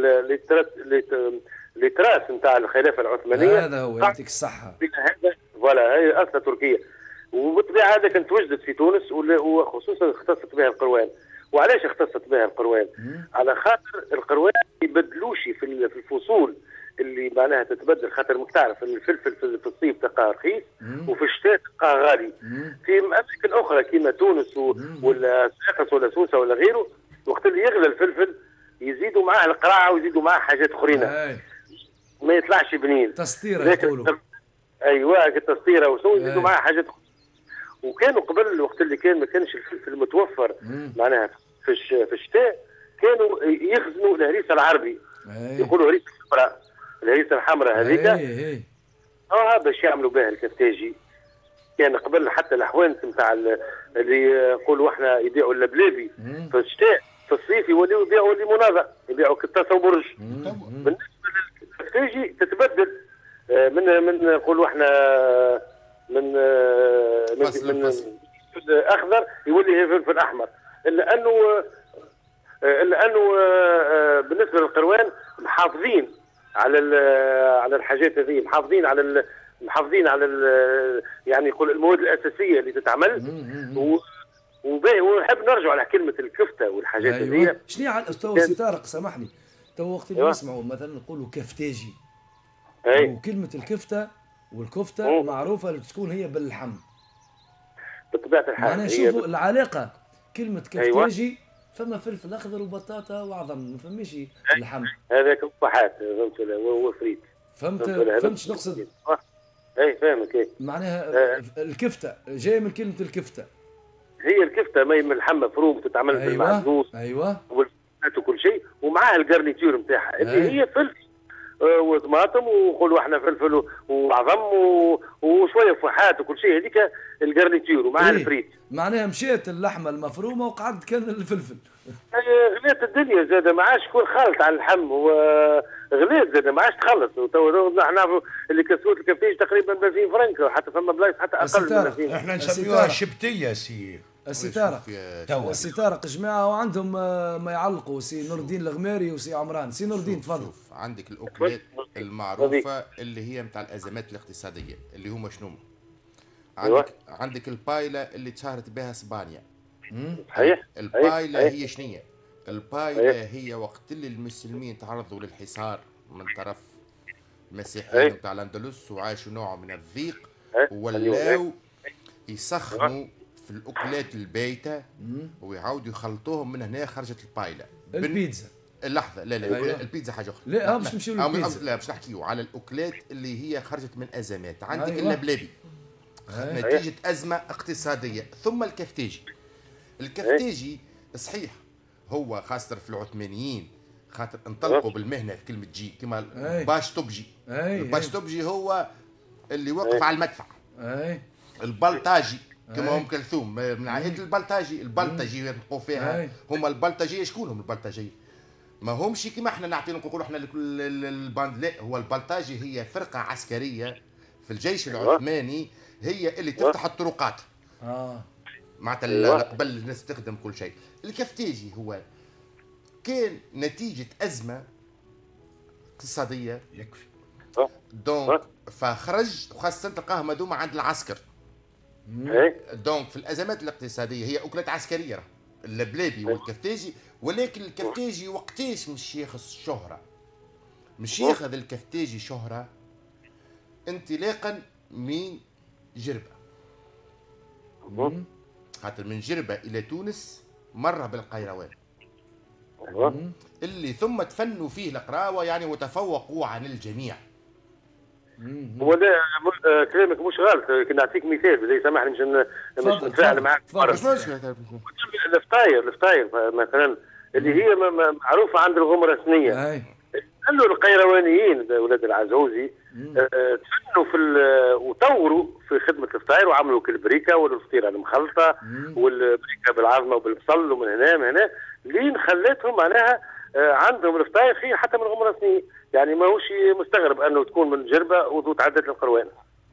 اللي تراث نتاع الخلافه العثمانيه. هذا هو يعطيك الصحه. هذا فوالا هي اصلا تركيه، وبالطبيعه هذا كانت وجدت في تونس وخصوصا اختصت بها القروان. وعلاش اختصت بها القروان؟ على خاطر القروان ما يبدلوش في الفصول اللي معناها تتبدل، خاطر ماك تعرف الفلفل في الصيف تلقاه رخيص وفي الشتاء تلقاه غالي. في اماكن اخرى كيما تونس ولا صفاقس ولا سوسه ولا غيره، وقت اللي يغلى الفلفل يزيدوا معاه القراعه ويزيدوا معاه حاجات اخرين ما يطلعش بنين، تسطيره يقولوا. ايوه التسطيره وشو يزيدوا معاه حاجات. وكانوا قبل الوقت اللي كان ما كانش الفلفل متوفر معناها في الشتاء، كانوا يخزنوا الهريسه العربي، يقولوا هريسه الحمراء، الهريسه الحمراء هذيك باش يعملوا بها الكفتاجي. كان قبل حتى الاحوانس نتاع اللي يقولوا احنا يبيعوا اللبلابي في الشتاء، في الصيف يوليوا يبيعوا الليموناده، يبيعوا كتاسه وبرج. بالنسبه للكفتاجي تتبدل من نقولوا احنا من اخضر يولي فلفل احمر، الا انه بالنسبه للقروان محافظين على الحاجات هذه، محافظين على يعني يقول المواد الاساسيه اللي تتعمل. ونحب نرجع على كلمه الكفته والحاجات هذه. شنو على تو سي طارق سامحني، تو وقت اللي نسمعوا مثلا نقولوا كفتاجي، وكلمه الكفته والكفته معروفه تكون هي باللحم بطبيعه الحال. معناها شوفوا العلاقه، كلمه كفتاجي فما فلفل اخضر وبطاطا وعظم، ما فماش اللحم هذاك الطحات فهمت وفريت. فهمت شنو نقصد؟ فاهمك. معناها الكفته جايه من كلمه الكفته، هي الكفته ما من اللحم مفروم تتعمل في المعزوز وكل شيء، ومعاها الجرنيتور نتاعها اللي هي فلفل وطماطم وقولوا احنا فلفل وعظم وشويه فحات وكل شيء، هذيك الجرنيتور ومعها الفريت. معناها مشيت اللحمه المفرومه وقعد كان الفلفل. غليت الدنيا زاد، ما عادش كل خالط على اللحم، وغليت زاد ما عادش تخلص. وتو نعرفوا اللي كسوت الكفتاج تقريبا ب 20 فرنك، وحتى فما بلايص حتى اقل من 20. احنا نسميوها شبتيه سي السي طارق جماعه، وعندهم ما يعلقوا سي نور الدين الغماري وسي عمران. سي نور الدين تفضل. عندك الاكلات المعروفه اللي هي نتاع الازمات الاقتصاديه اللي هما شنو؟ عندك البايله اللي تشهرت بها اسبانيا. صحيح. البايله هي شنية؟ البايله هي وقت اللي المسلمين تعرضوا للحصار من طرف المسيحيين نتاع الاندلس وعاشوا نوع من الضيق، ولاو يسخنوا في الاكلات البايته ويعاودوا يخلطوهم. من هنا خرجت البايله. البيتزا اللحظه لا البيتزا حاجه اخرى. لا باش نمشيو للبيتزا. لا باش نحكيو على الاكلات اللي هي خرجت من ازمات. عندك اللبلابي نتيجه ازمه اقتصاديه، ثم الكفتاجي صحيح هو خاصة في العثمانيين خاطر انطلقوا بالمهنه في كلمه جي كما باش تبجي. الباش تبجي هو اللي وقف على المدفع. البلطاجي كما ام كلثوم من عائله البلطاجي. البلطجي ينطقوا فيها هما البلطجيه. شكون هم البلطجيه؟ ما همش كما احنا نقولوا احنا الباند، لا هو البلطجي هي فرقه عسكريه في الجيش العثماني، هي اللي تفتح الطرقات. معناتها قبل الناس تخدم كل شيء. الكفتاجي هو كان نتيجه ازمه اقتصاديه يكفي دونك فخرج، وخاصه تلقاهم هذوما عند العسكر. دونك في الازمات الاقتصاديه هي اكلات عسكريه اللبلابي والكفتاجي. ولكن الكفتاجي وقتاش مش ياخذ الشهره؟ مش ياخذ الكفتاجي شهره انطلاقا من جربه. خاطر من جربه الى تونس مره بالقيروان اللي ثم تفنوا فيه القراوه يعني وتفوقوا عن الجميع. ولا كلامك مش غلط. نعطيك مثال زي سامحني مش نتفاعل معك. الفطاير مثلا اللي هي معروفه عند الغمره السنيه. قالوا القيروانيين اولاد العزوزي تفنوا وطوروا في خدمه الفطاير وعملوا كالبريكه والفطيره المخلطه والبريكه بالعظمه وبالبصل ومن هنا لين خلتهم معناها عندهم الفطاير خير حتى من الغمره السنيه. يعني ماهوش مستغرب انه تكون من جربه وتعدت للقروان.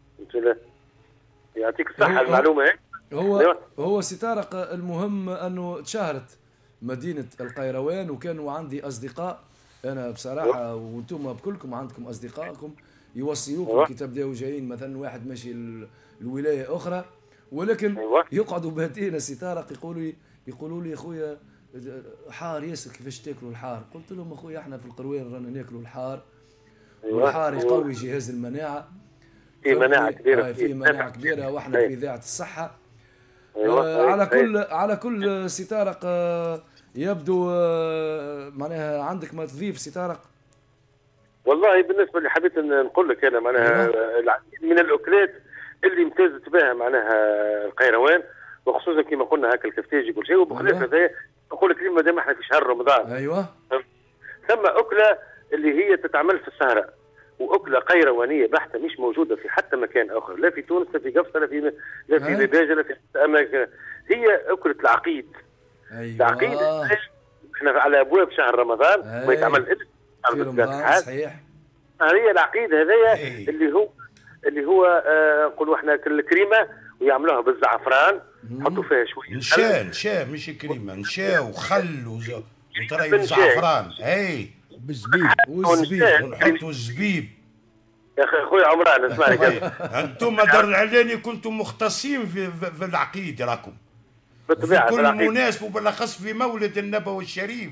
يعطيك الصحه المعلومه هيك. هو سي طارق المهم انه تشهرت مدينه القيروان، وكانوا عندي اصدقاء انا بصراحه وانتم بكلكم عندكم اصدقائكم يوصيوكم كي تبداو جايين مثلا واحد ماشي الولايه اخرى، ولكن يقعدوا باتين سي طارق يقولوا لي يا خويا حار ياسر كيفاش تاكلوا الحار؟ قلت لهم اخويا احنا في القروان رانا ناكلوا الحار، أيوة. والحار يقوي جهاز المناعه، في مناعه كبيره، في مناعه كبيره، واحنا في اذاعه الصحه. أيوة. على كل سي طارق يبدو معناها عندك ما تضيف سي طارق؟ والله بالنسبه اللي حبيت نقول لك انا معناها العديد من الاكلات اللي امتازت بها معناها القيروان، وخصوصا كما قلنا هكا الكفتاجي كل شيء. وبخلاف هذا نقول لك ما دام احنا في شهر رمضان، ايوه ثم اكله اللي هي تتعمل في السهره، واكله قيروانيه بحته مش موجوده في حتى مكان اخر، لا في تونس لا في قفصه لا في لباجه لا في اماكن، هي اكله العقيد. ايوه العقيد احنا على ابواب شهر رمضان ما يتعمل الا في رمضان، صحيح. هي العقيد هذايا اللي هو نقولوا احنا الكريمه ويعملوها بالزعفران، يحطوا فيها شويه نشا مش كريمه، نشا وخل وطري وزعفران، اي بالزبيب ونحطوا الزبيب. يا اخي خويا عمران اسمعني انتم دار العلاني كنتم مختصين في العقيد، راكم بالطبيعه في كل مناسبه وبالاخص في مولد النبوي الشريف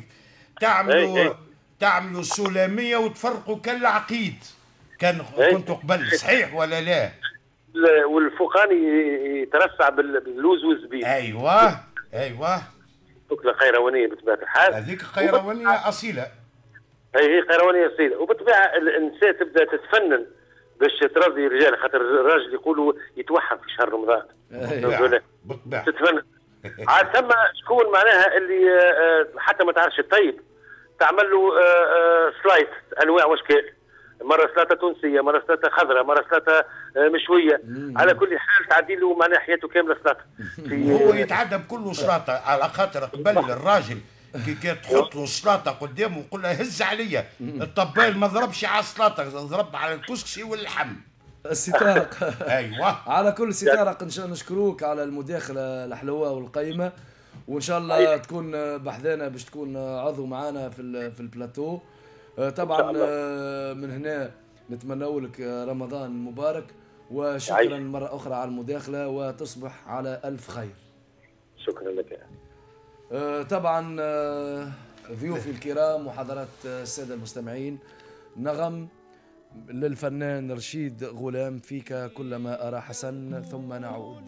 تعملوا السلاميه وتفرقوا كالعقيد. كنتوا قبل، صحيح ولا لا؟ والفوقاني يترسع باللوز والزبيب. ايوه أكلة قيروانية بطبيعة الحال. هذيك قيروانية أصيلة. هي قيروانية أصيلة، وبالطبيعة النساء تبدأ تتفنن باش ترضي الرجال، خاطر الراجل يقولوا يتوحم في شهر رمضان. بالطبيعة تتفنن. عاد ثم شكون معناها اللي حتى ما تعرفش الطيب تعمل له سلايس أنواع وأشكال، مرة سلطة تونسية، مرة سلطة خضراء، مرة سلطة مشوية، على كل حال تعدي له معناها حياته كاملة سلطة. هو يتعدى بكل سلطة، على خاطر قبل الراجل كي تحط له سلطة قدامه ويقول له هز عليا، الطبال ما ضربش على السلطة، ضرب على الكسكسي واللحم. سي طارق ايوه على كل سي طارق نشكروك على المداخلة الحلوة والقيمة، وان شاء الله تكون بحذانا باش تكون عضو معنا في البلاتو. طبعا من هنا نتمنى لك رمضان مبارك، وشكرا مرة أخرى على المداخلة، وتصبح على ألف خير. شكرا لك. طبعا ضيوفي الكرام وحضرات السادة المستمعين، نغم للفنان رشيد غلام، فيك كلما أرى حسن ثم نعود.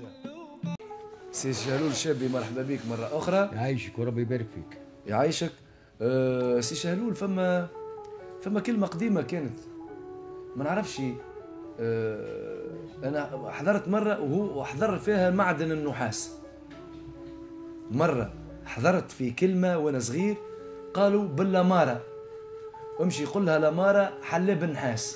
سي شهلول الشابي مرحبا بك مرة أخرى. يعيشك وربي يبارك فيك. يعيشك. سي شهلول، فما كلمة قديمة كانت ما نعرفش، أنا حضرت مرة وهو حضر فيها معدن النحاس، مرة حضرت في كلمة وأنا صغير قالوا باللمارة، امشي قل لها لمارة حلاب النحاس.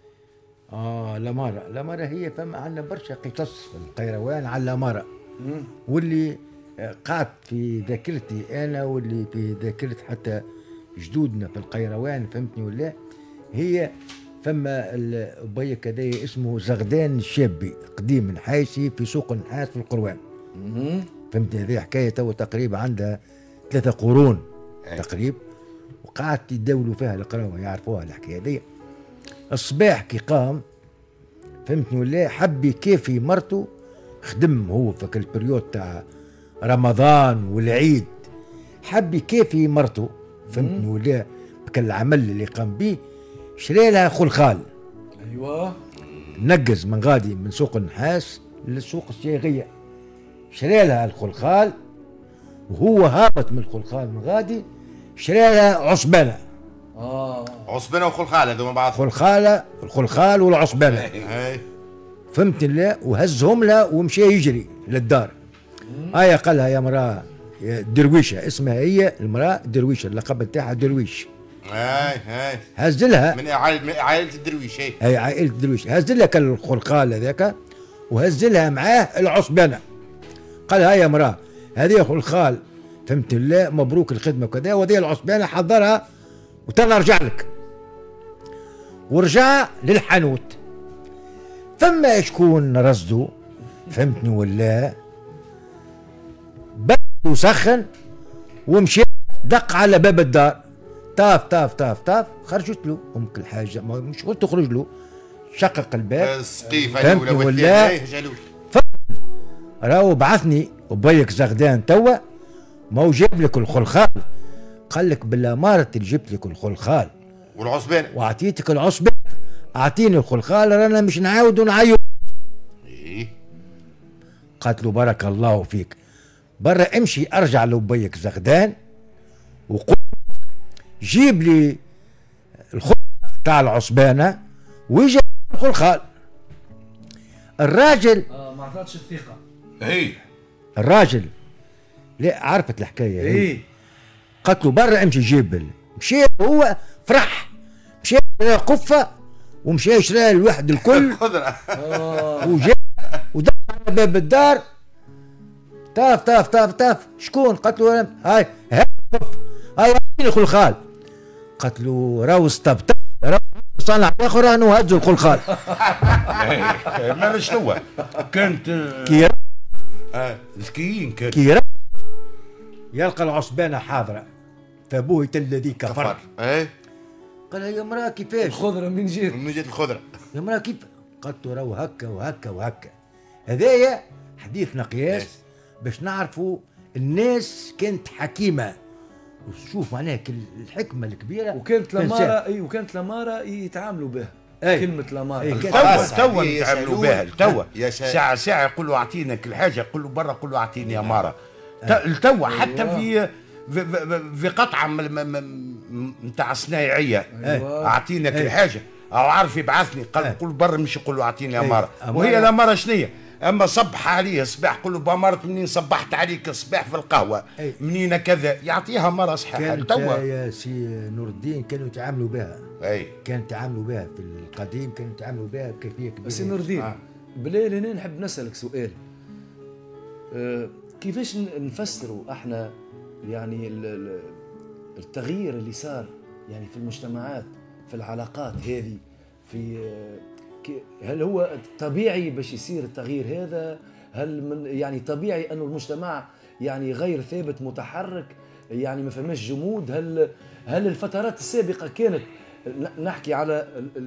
لمارة هي فما عندنا برشا قصص في القيروان على لمارة، واللي قعدت في ذاكرتي أنا واللي في ذاكرة حتى جدودنا في القيروان، فهمتني ولا؟ هي فما البي كذا اسمه زغدان الشابي، قديم نحاسي في سوق النحاس في القروان. فهمتني، هذه حكايه تو تقريبا عندها 3 قرون تقريبا، وقعدت يداولوا فيها القراوه يعرفوها الحكايه هذه. الصباح كي قام فهمتني ولا، حب يكافي مرته، خدم هو في البريود تاع رمضان والعيد، حب يكافي مرته فهمتني ولا بكل العمل اللي قام به، شري لها خلخال. ايوه نقز من غادي من سوق النحاس للسوق الصياغيه، شري لها الخلخال، وهو هابط من الخلخال من غادي شري لها عصبانه. عصبانه وخلخال هذوما بعض، الخلخال والعصبانه فهمت لا، وهزهم لها ومشى يجري للدار. قال لها يا مراه درويشه، اسمها هي المراه درويشه، اللقب نتاعها درويش. هز لها من عائله الدرويش. هي عائله الدرويش، هز لها الخلخال هذاك وهز لها معاه العصبانه. قال لها يا مراه هذه خلخال فهمت لا، مبروك الخدمه وكذا، وهذه العصبانه حضرها وتنا ارجع لك. ورجع للحانوت، فما شكون رصدو فهمتني ولا، وسخن ومشي دق على باب الدار، طاف طاف طاف طاف، خرجت له امك الحاجه، مش قلت تخرج له، شقق الباب السقيفه الاولى والثانيه جالوش. راهو بعثني وبيك زغدان توا ما هو جاب لك الخلخال، قال لك بالاماره جبت لك الخلخال والعصبان واعطيتك العصبان، اعطيني الخلخال رانا مش نعاود ونعيو. ايه قالت له بارك الله فيك، برا امشي ارجع لبيك زغدان وقول جيب لي الخلخال تاع العصبانه ويجي الخلخال. الراجل ما اعطاتش الثقه. اي الراجل لا عرفت الحكايه ايه قالت له برا امشي جيب. مشي هو فرح، مشي قفه ومشي يشري الواحد الكل خضرة وجاء ودخل على باب الدار. طاف طاف طاف طاف شكون؟ قالت له هاي هاي الخلخال. قالت له راهو استبطأ راهو صنع اخر رانو هزوا الخلخال. ما شنو كانت كي ذكيين كانت كي يلقى العصبانه حاضره فابوه الذي كفر. ايه قال يا مراه كيفاش؟ الخضره من جيت من جهة الخضرة يا مراه كيف؟ قالت له راهو هكا وهكا وهكا. هذايا حديثنا قياس باش نعرفوا الناس كانت حكيمه. وشوف معناها الحكمه الكبيره. وكانت لمارة وكانت لمارة يتعاملوا بها. كلمة لمارة توا نتعاملوا بها توا ساعة ساعة يقولوا اعطينا كل حاجة، يقولوا برا قولوا اعطيني يا مارة. توا حتى في قطعة نتاع صنايعية اعطينا كل حاجة، او عارف يبعثني قال قول برا مش يقولوا اعطيني يا مارة. وهي لا مارة شنية اما صبح عليه صباح قول له بامرت منين صبحت عليك الصباح في القهوه منين كذا يعطيها مره صحيحه. توا يا سي نور الدين كانوا يتعاملوا بها. اي كانوا يتعاملوا بها في القديم، كانوا يتعاملوا بها بكيفيه كبيره. سي نور الدين بليل هنا نحب نسالك سؤال. كيفاش نفسروا احنا يعني التغيير اللي صار يعني في المجتمعات في العلاقات هذه في هل هو طبيعي باش يصير التغيير هذا؟ هل من يعني طبيعي انه المجتمع يعني غير ثابت متحرك يعني ما فماش جمود؟ هل الفترات السابقه كانت نحكي على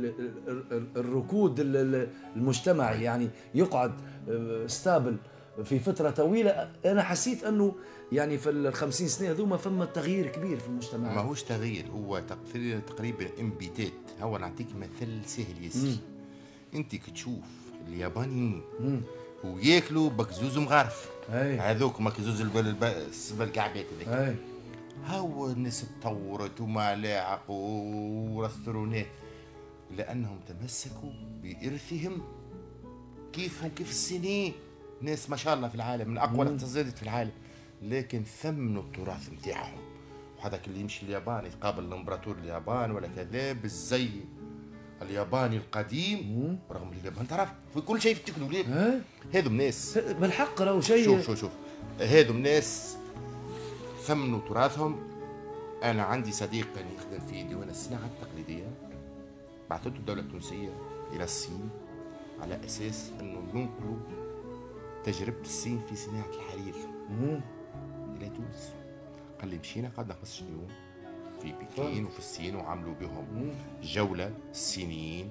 الركود المجتمعي يعني يقعد ستابل في فتره طويله؟ انا حسيت انه يعني في ال50 سنه هذوما فما تغيير كبير في المجتمع. ماهوش تغيير، هو تقريبا انبتات. هو نعطيك مثل سهل ياسر. انت كتشوف اليابانيين وياكلوا بكزوز مغارف هذوك مكزوز الكعبات هذيك. هاو الناس تطورت وملاعق ورستورونات لانهم تمسكوا بارثهم كيفهم كيف الصينيين. ناس ما شاء الله في العالم من اقوى الاقتصادات في العالم، لكن ثمنوا التراث نتاعهم. وهذاك اللي يمشي اليابان يتقابل الامبراطور اليابان ولا كذا بالزي الياباني القديم، رغم اليابان تعرف في كل شيء في التكنولوجيا. هذم ناس بالحق راهو شيء. شوف هذم ناس ثمنوا تراثهم. انا عندي صديق كان يخدم في ديوان الصناعه التقليديه، بعثته الدوله التونسيه الى الصين على اساس انه ينقلوا تجربه الصين في صناعه الحرير الى تونس. قال لي مشينا قعدنا 15 يوم في بكين وفي الصين وعملوا بهم جولة. الصينيين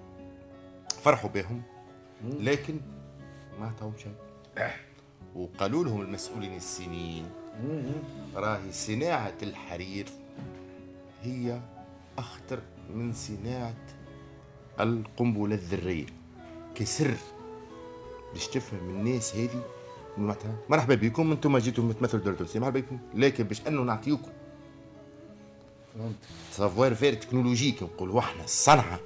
فرحوا بهم لكن ما عطاهم شيء. وقالوا لهم المسؤولين الصينيين راهي صناعة الحرير هي أخطر من صناعة القنبلة الذرية كسر. باش تفهم الناس هذه مرحبا بكم انتم جيتوا تمثلوا الدولة التونسية مرحبا بكم، لكن باش انه نعطيكم سافوار فير تكنولوجيك نقولوا احنا الصنعة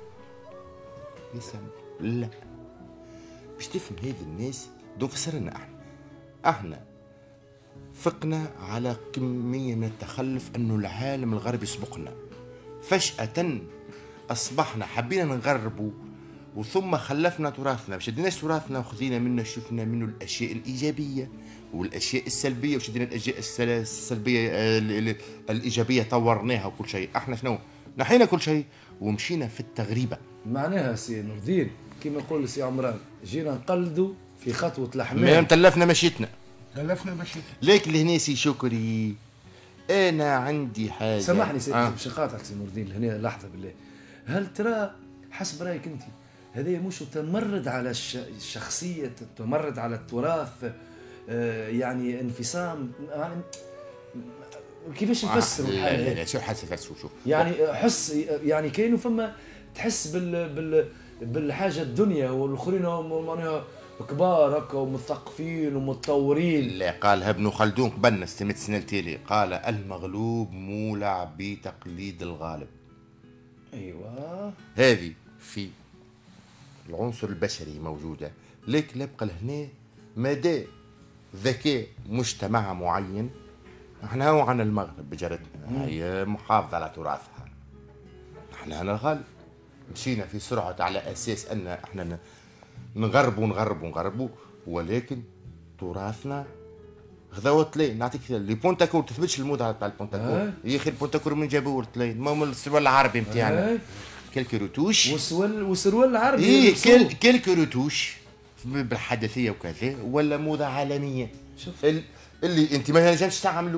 لا باش تفهم هذه الناس دو فسرنا احنا فقنا على كمية من التخلف انه العالم الغربي سبقنا. فجأة اصبحنا حبينا نغربوا وثم خلفنا تراثنا، شديناش تراثنا وخذينا منه شفنا منه الاشياء الايجابيه والاشياء السلبيه وشدينا الاشياء السلبيه الايجابيه طورناها وكل شيء. احنا شنو نحينا كل شيء ومشينا في التغريبه. معناها سي نور الدين كما يقول سي عمران جينا نقلدوا في خطوه الحمام. ما تلفنا مشيتنا تلفنا مشيتنا. لكن لهنا سي شكري انا عندي حاجه. سامحني باش نقاطعك سي نور الدين هنا لحظه بالله. هل ترى حسب رايك انت هذا مش تمرد على الشخصية، تمرد على التراث، يعني انفصام؟ كيفاش نفسروا الحاله؟ لا شو حاسس فسروا شوف يعني حس يعني كاينوا فما تحس بالحاجه الدنيا والاخرين معناها كبار هكا ومثقفين ومتطورين. لا قالها ابن خلدون قبلنا 600 سنه التالي، قال المغلوب مولع بتقليد الغالب. ايوه هذه في العنصر البشري موجوده، لكن يبقى لهنا مدى ذكاء مجتمع معين. احنا هو عن المغرب بجرتنا هي محافظه على تراثها، احنا هنا الغالب مشينا في سرعه على اساس ان احنا نغربوا، ولكن تراثنا غداوة تلاين. نعطيك لي بونتاكور تثبتش الموضه تاع البونتاكور يا اخي البونتاكور من جابوه تلاين ما السروال العربي نتاعنا كلك روتوش والسروال العربي ايه كلك روتوش بالحدثيه وكذا ولا موضه عالميه. شوف اللي انت ما نجمش تعملوا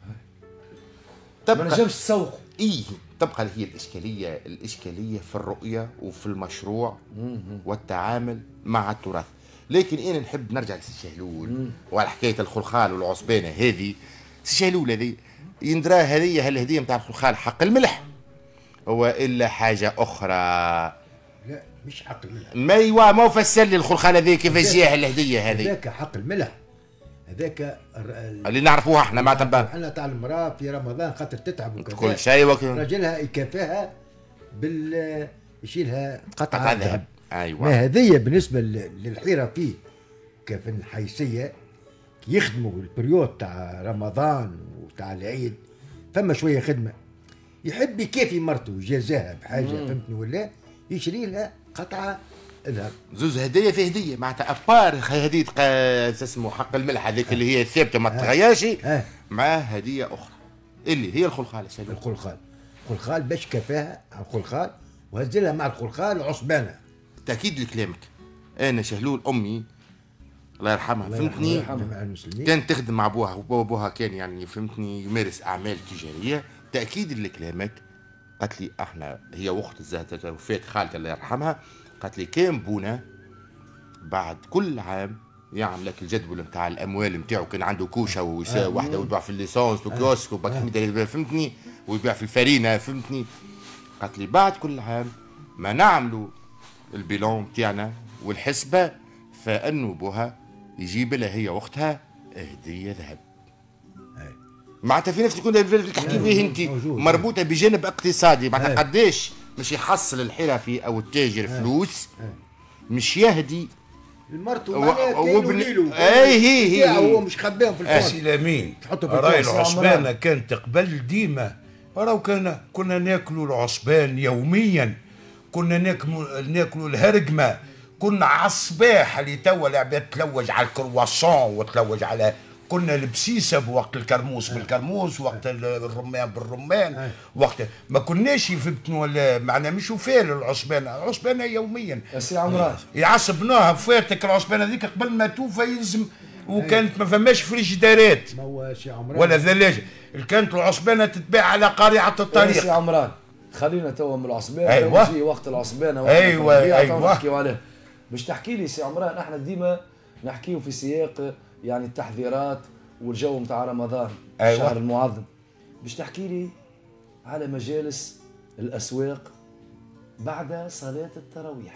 ما نجمش تسوقوا. ايه تبقى هي الاشكاليه في الرؤيه وفي المشروع والتعامل مع التراث. لكن انا نحب نرجع لسي شهلول وعلى حكايه الخلخال والعصبانه هذه. سي شهلول هذه يندرى هذه الهديه نتاع الخلخال حق الملح هو الا حاجه اخرى. لا مش حق الملح. ما هو فسر لي الخلخال هذه كيفاش جاء الهديه هذه. هذاك حق الملح، هذاك اللي نعرفوها احنا مع تبع احنا تاع المراه في رمضان خاطر تتعب وكذا كل شيء راجلها يكافئها يشيلها قطعه ذهب. ايوه ما هذه بالنسبه للحيره فيه كيف الحيثيه يخدموا البريود تاع رمضان وتاع العيد فما شويه خدمه يحب يكافي مرته يجازاها بحاجه فهمتني ولا يشري لها قطعه ذهب. زوز هديه في هديه معناتها ابار هديه اسمه حق الملح هذيك اللي هي ثابته ما تتغيرش مع هديه اخرى اللي هي الخلخال. الخلخال باش كفاها الخلخال وهز لها مع الخلخال عصبانه. تاكيد لكلامك. انا شهلول امي الله يرحمها فهمتني كانت تخدم مع ابوها وابوها كان يعني فهمتني يمارس اعمال تجاريه. تاكيد لكلامك قالت لي احنا هي وقت الزهده وفات خالتي الله يرحمها قالت لي كان بونا بعد كل عام يعمل لك الجدول نتاع الاموال نتاعو كان عنده كوشه واحده ويبيع في الليسونس وكيوسك فهمتني ويبيع في الفرينه فهمتني. قالت لي بعد كل عام ما نعملوا البيلون نتاعنا والحسبه فانه بوها يجيب لها هي وقتها هديه ذهب. معناتها في نفس تكون تحكي فيه انت مربوطه بجانب اقتصادي معناتها قداش مش يحصل الحرفي او التاجر فلوس مش يهدي المرتو هي هو مش خباهم في الفرن. اسي لامين راي العصبانه كانت قبل ديما راهو كنا ناكلوا العصبان يوميا كنا ناكلوا الهرقمه كنا على الصباح اللي توا العباد تلوج على الكرواسون وتلوج على كنا البسيسه بوقت الكرموس بالكرموس وقت الرمان بالرمان وقت ما كناش فهمتوا ولا معنا مش فال العصبانه يوميا. يا سي عمران يعصبناها فاتك العصبانه هذيك قبل ما توفى يلزم وكانت ما فماش فريجيدارات ولا ثلاجه كانت العصبانه تتباع على قارعه الطريق. يا سي عمران خلينا توا من العصبانه أيوة. يجي وقت العصبانه ايوه نحكيو عليه. باش تحكي لي سي عمران احنا ديما نحكيو في سياق يعني التحذيرات والجو نتاع رمضان الشهر المعظم. باش تحكي لي على مجالس الاسواق بعد صلاه التراويح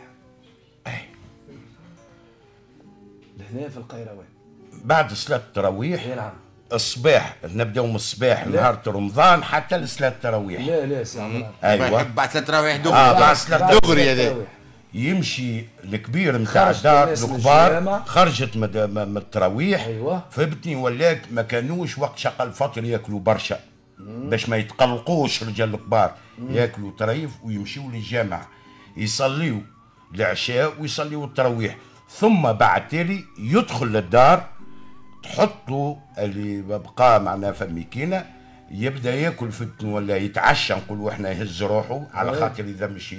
لهنا في القيروان بعد صلاه التراويح. نعم الصباح نبداو من الصباح نهار رمضان حتى لصلاه التراويح. لا سي عمران ايوه بعد صلاه التراويح دغري بعد صلاه دغري هذا يمشي الكبير نتاع الدار الكبار خرجت من التراويح. ايوه فهمتني ولاك ما كانوش وقت شقى الفطر ياكلوا برشا باش ما يتقلقوش رجال الكبار ياكلوا طريف ويمشيوا للجامع يصليوا العشاء ويصليوا التراويح ثم بعد تالي يدخل للدار تحطوا اللي بقى معناها فميكينه يبدا ياكل فهمتني ولا يتعشى نقولوا احنا يهز روحه على خاطر اذا مش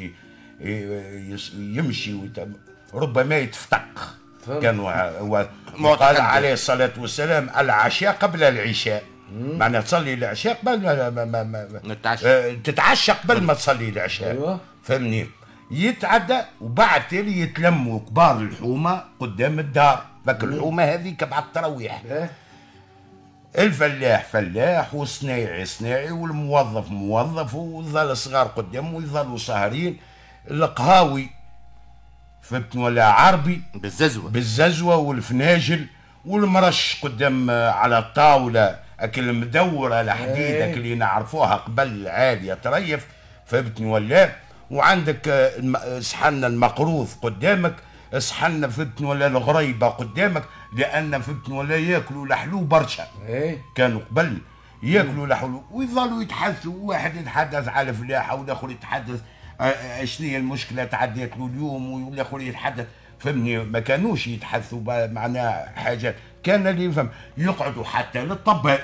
يمشي ربما يتفتق. كان قال عليه الصلاة والسلام العشاء قبل العشاء معناها تصلي العشاء قبل ما تتعشى قبل ما تصلي العشاء. أيوة. فهمني يتعدى وبعد تالي يتلموا كبار الحومة قدام الدار ذاك الحومة هذيك بعد التراويح الفلاح فلاح والصنايعي صنايعي والموظف موظف، ويظل الصغار قدام ويظلوا ساهرين. القهاوي فهمتني ولا عربي بالززوه والفناجل والمرش قدام على الطاوله، اكل المدوره الحديد اكل اللي نعرفوها قبل عاليه تريف فهمتني ولا. وعندك صحن المقروض قدامك، صحن فهمتني ولا الغريبه قدامك، لان فهمتني ولا ياكلوا لحلو برشا. كانوا قبل ياكلوا لحلو ويظلوا يتحدثوا، واحد يتحدث على الفلاحه والاخر يتحدث شنو هي المشكله تعديت له اليوم، والاخر يتحدث فهمني. ما كانوش يتحدثوا معناها حاجات، كان اللي يفهم يقعدوا حتى للطبال.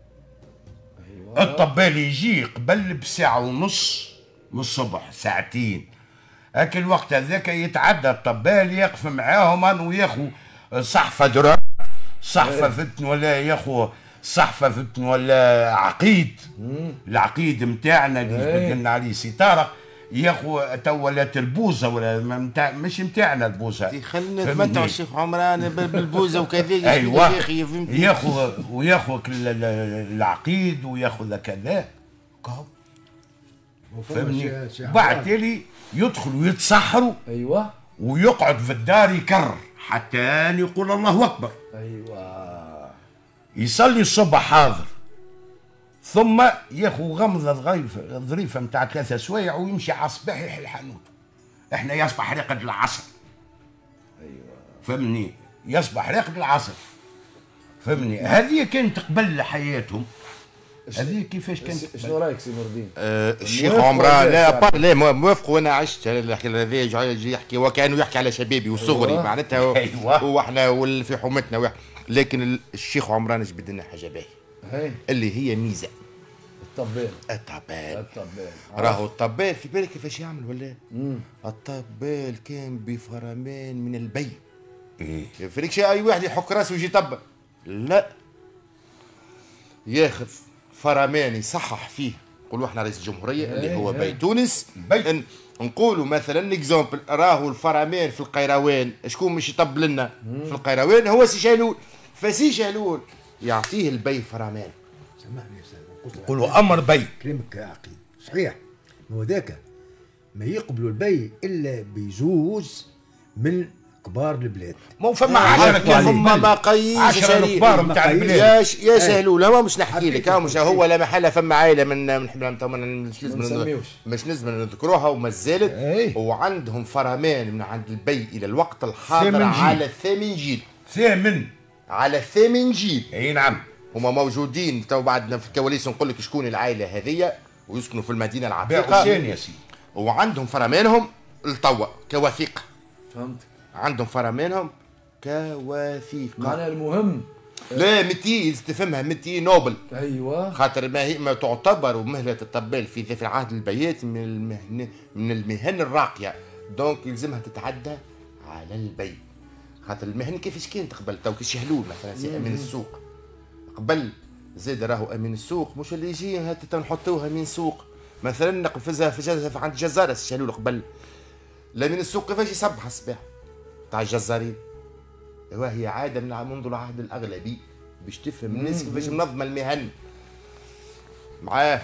الطبال يجي قبل بساعه ونص من الصبح، ساعتين هاك الوقت هذاك يتعدى الطبال يقف معاهم وياخو صحفه درا، صحفه فتن ولا ياخو صحفه فتن ولا عقيد. العقيد نتاعنا اللي بدلنا عليه ستاره ياخو تو ولات البوزه ولا مش نتاعنا البوزه. خلينا نتمتعوا الشيخ عمران بالبوزه وكذا. ايوه ياخو وياخو العقيد وياخذ كذا فهمني. بعد تالي يدخلوا يتسحروا. ايوه ويقعد في الدار يكرر حتى يقول الله اكبر. ايوه يصلي الصبح حاضر، ثم ياخذ غمضه ظريفه نتاع 3 سوايع ويمشي على الصباح يحل حانوت. احنا يصبح راقد العصر. ايوه فهمني، يصبح راقد العصر فهمني. هذه كانت قبل حياتهم. هذه كيفاش كانت؟ شنو رايك سي نور الدين؟ الشيخ عمران لا موافق، وانا عشت هذا يجي يحكي وكانه يحكي على شبابي وصغري معناتها. أيوة. واحنا في حومتنا لكن الشيخ عمران جبد لنا حاجه باهيه اللي هي ميزه. الطبال راهو الطبال في بالك كيفاش يعمل ولا؟ الطبال كان بفرمان من البي. يفرق شيء اي واحد يحك راسه ويجي يطبل، لا ياخذ فرمان يصحح فيه. نقولوا احنا رئيس الجمهوريه اللي هو بي تونس. نقولوا مثلا اكزومبل راهو الفرمان في القيروان، شكون مش يطبل لنا في القيروان؟ هو سي شهلول. فسي شهلول يعطيه البي فرمان. سامحني يا استاذ، نقولوا امر بي. كلامك عقيد صحيح. هو ذاك ما يقبلوا البي الا بيجوز من كبار البلاد. مو فما 10 فما مقاييس 10 كبار نتاع البلاد. يا شهلول هو مش نحكي لك، مش هو لا محله فما عائله مش لازم نذكروها وما زالت. وعندهم فرمان من عند البي الى الوقت الحاضر على الثامن جيل. على الثامن جيل. اي نعم. هما موجودين تو بعدنا في الكواليس. نقول لك شكون العائله هذه ويسكنوا في المدينه العتيقه. يا سيدي. وعندهم فرمانهم لتوا كوثيقه. فهمت. عندهم فرمانهم كوثيقه. معناها المهم لا متي تفهمها متي نوبل. ايوه خاطر ما تعتبر مهنه الطبال في العهد البيات من المهن الراقيه. دونك يلزمها تتعدى على البي. خاطر المهن كيفاش كانت قبل تو كشهلول مثلا سي امين السوق قبل زاد راهو امين السوق مش اللي يجي نحطوه امين سوق مثلا نقفزها في عند الجزار الشهلول قبل. الامين السوق كيفاش يصبح الصباح تاع الجزارين. وهي عاده منذ العهد الاغلبي باش تفهم الناس كيفاش منظمه المهن. معاه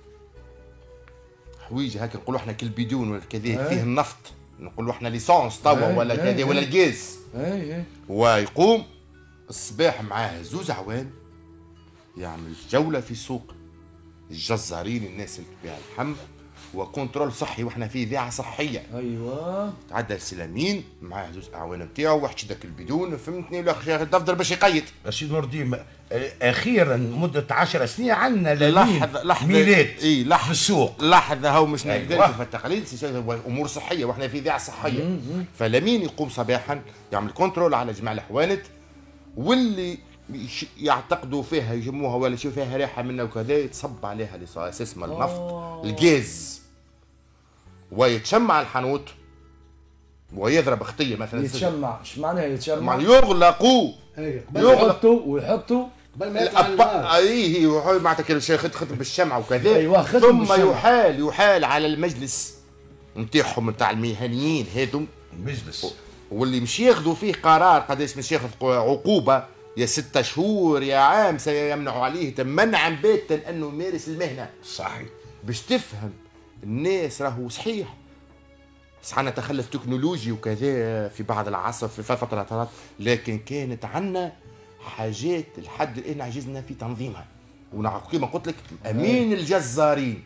حويج هكا نقولوا احنا كالبيدون ولا كذا فيه النفط، نقولوا احنا ليسونس توا ولا كذا ولا الغاز. ويقوم الصباح معاه 2 عوام يعمل جوله في سوق الجزارين الناس اللي تبيع اللحم وكنترول صحي. واحنا في اذاعه صحيه. ايوه تعدى السلامين معاه 2 اعوان نتاعو واحد شدك البدون فهمتني ولا الدفتر باش يقيد. سيدي نور الدين اخيرا مده 10 سنين عندنا لحظه ميلاد في السوق. لحظه هو مش نقدر في التقاليد امور صحيه واحنا في اذاعه صحيه. فلمين يقوم صباحا يعمل كنترول على جميع الحوانت واللي يعتقدوا فيها يجموها ولا يشوف فيها ريحه منها وكذا يتصب عليها اسمها النفط الغاز ويتشمع الحانوت ويضرب خطيه مثلا. يتشمع ايش معناها يتشمع؟ يغلقوا ويحطوا قبل ما يطلع اي معناتها كل شيء خدمه بالشمعه وكذا. أيوة ثم يحال على المجلس نتاعهم نتاع المهنيين هذم المجلس واللي مش ياخذوا فيه قرار قداش مش ياخذ عقوبه يا 6 شهور يا عام سيمنع عليه منعا باتا انه يمارس المهنه. صحيح. باش تفهم الناس راهو صحيح صحنا تخلف تكنولوجي وكذا في بعض العصر في فترات، لكن كانت عنا حاجات لحد الان عجزنا في تنظيمها. كما قلت لك امين الجزارين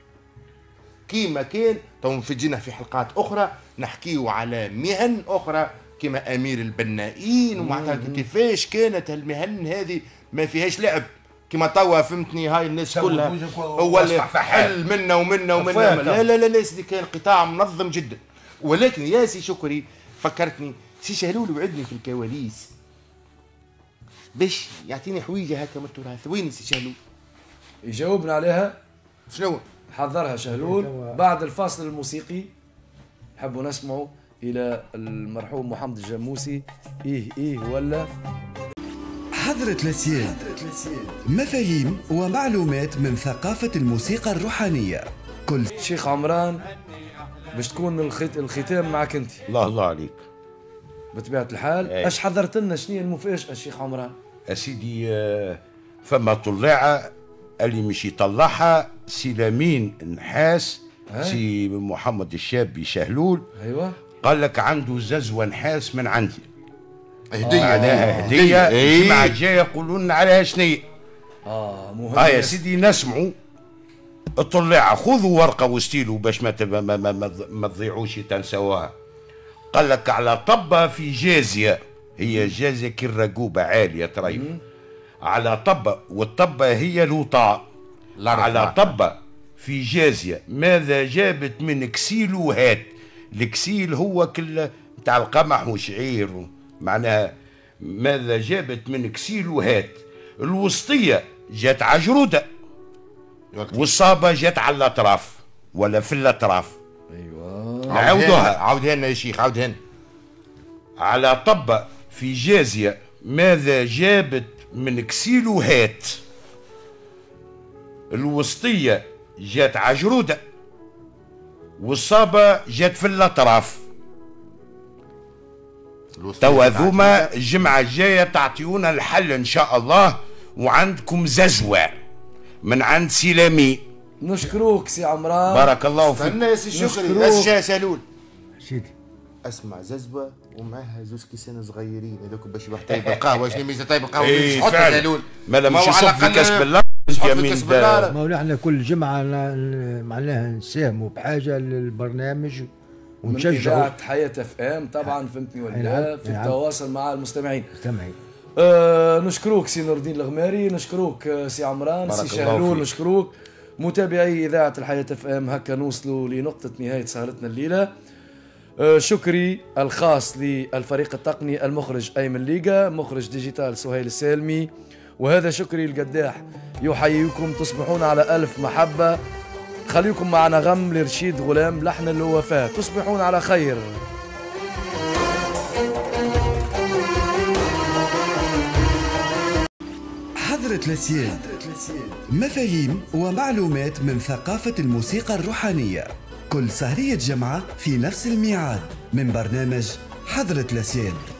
كيما كان تو نفجينا في حلقات اخرى نحكيو على مهن اخرى كما امير البنائين ومعناتها كيفاش كانت المهن هذه ما فيهاش لعب كما توا فهمتني. هاي الناس كلها هو اللي حل منا ومنا ومنا. لا لا لا لا سيدي كان قطاع منظم جدا. ولكن يا سي شكري فكرتني سي شهلول وعدني في الكواليس باش يعطيني حويجه هكا من التراث. وين سي شهلول؟ يجاوبنا عليها. شنو؟ حضرها شهلول بعد الفاصل الموسيقي. نحبوا نسمعوا إلى المرحوم محمد الجموسي إيه ولا. حضرة الأسياد، مفاهيم ومعلومات من ثقافة الموسيقى الروحانية. كل شيخ عمران باش تكون الختام معك انت. الله عليك. بطبيعة الحال اش حضرت لنا؟ شنو المفاجأة الشيخ عمران؟ أسيدي فما طليعة اللي مش يطلعها سي لامين نحاس سي محمد الشابي شهلول. ايوه قال لك عنده ززوة نحاس من عندي هدية. معناها هدية. الجمعة الجاية يقولوا لنا عليها شنية. مهم. يا سيدي نسمعوا الطليعة. خذوا ورقة وستيلو باش ما تضيعوش تنسوها. قال لك على طبة في جازية، هي جازية كي الرقوبة عالية تريف، على طبة والطبة هي لوطاء. على طبة في جازية ماذا جابت من كسيلوهات. الكسيل هو كل نتاع القمح وشعير، معناها ماذا جابت من كسيلوهات. الوسطية جات عجرودة والصابة جات على الأطراف ولا في الأطراف. ايوه عاودها لنا يا شيخ عاودها لنا. على طبة في جازية ماذا جابت من كسيلوهات. الوسطية جات عجرودة والصابة جات في الأطراف. توا ذوما الجمعة الجاية تعطيونا الحل إن شاء الله. وعندكم ززوة من عند سلامي. نشكروك سي عمران. بارك الله فيك. استنى يا سي شكري اسجا سالول سيدي اسمع ززوة ومعها زوز كيسان صغيرين هذوك باش يروح طيب القهوة. شنو ميزة طيب القهوة؟ اي حط فعلا. سالول مالا مش يصب في كاس بالله. ما هو نحن كل جمعة معناها نساهموا بحاجة للبرنامج ونشجعوا. من حياة اف ام طبعا فهمتني ولا في التواصل مع المستمعين. نشكروك سي نور الدين الغماري، نشكروك سي عمران، سي شهلول، نشكروك متابعي إذاعة الحياة اف ام. هكا نوصلوا لنقطة نهاية سهرتنا الليلة. شكري الخاص للفريق التقني المخرج أيمن ليغا، مخرج ديجيتال سهيل السالمي، وهذا شكري القداح يحييكم. تصبحون على ألف محبة. خليكم مع نغم لرشيد غلام لحن الوفاة. تصبحون على خير. حضرة الأسياد، مفاهيم ومعلومات من ثقافة الموسيقى الروحانية. كل سهرية جمعة في نفس الميعاد من برنامج حضرة الأسياد.